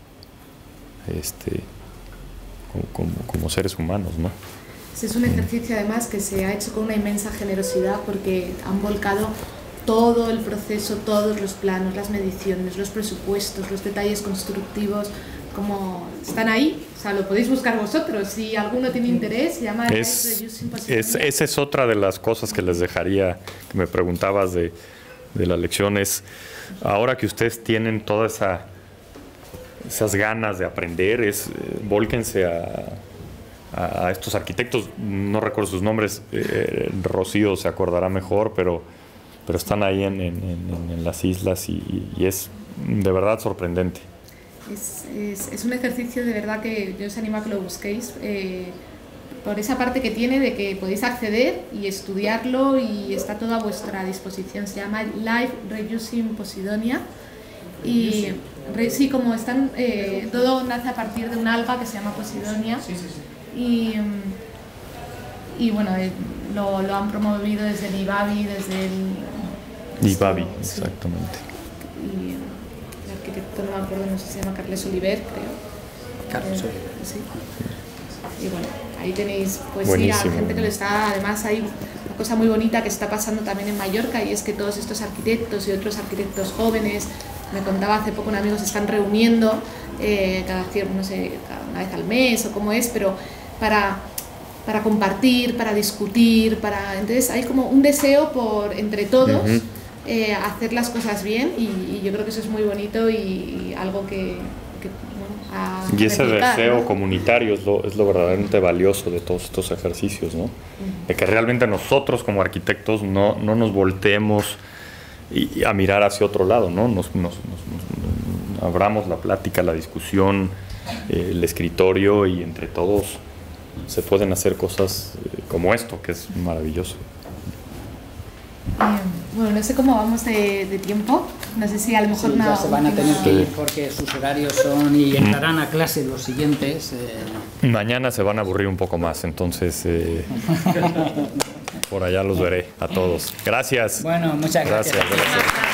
como seres humanos, ¿no? Es un ejercicio además que se ha hecho con una inmensa generosidad porque han volcado todo el proceso, todos los planos, las mediciones, los presupuestos, los detalles constructivos, como están ahí, o sea, lo podéis buscar vosotros, si alguno tiene interés, se llama esa es otra de las cosas que les dejaría, que me preguntabas de la lección, es ahora que ustedes tienen todas esas ganas de aprender, vólquense a estos arquitectos, no recuerdo sus nombres, Rocío se acordará mejor, pero están ahí en las islas y es de verdad sorprendente. Es un ejercicio de verdad que yo os animo a que lo busquéis, por esa parte que tiene de que podéis acceder y estudiarlo y está todo a vuestra disposición. Se llama Life Reusing Posidonia y sí, como están, todo nace a partir de un alga que se llama Posidonia. Y bueno, lo han promovido desde el IBABI, exactamente. Y el arquitecto, no me acuerdo, no sé si se llama Carles Oliver, creo. Carles Oliver. Sí. Y bueno, ahí tenéis, pues sí, a gente que lo está, además hay una cosa muy bonita que está pasando también en Mallorca, y es que todos estos arquitectos y otros arquitectos jóvenes, me contaba hace poco un amigo, se están reuniendo cada una vez al mes o cómo es, pero para compartir, para discutir, entonces hay como un deseo por entre todos hacer las cosas bien, y yo creo que eso es muy bonito y algo que y ese deseo, ¿no?, comunitario es lo verdaderamente valioso de todos estos ejercicios, ¿no? De que realmente nosotros como arquitectos no nos volteemos y a mirar hacia otro lado, ¿no? Nos abramos la plática, la discusión, el escritorio, y entre todos se pueden hacer cosas como esto, que es maravilloso. Bueno, no sé cómo vamos de tiempo. No sé si a lo mejor sí, ya se van a tener que ir porque sus horarios son y entrarán a clase los siguientes. Mañana se van a aburrir un poco más, entonces por allá los veré a todos. Gracias. Bueno, muchas gracias. Gracias.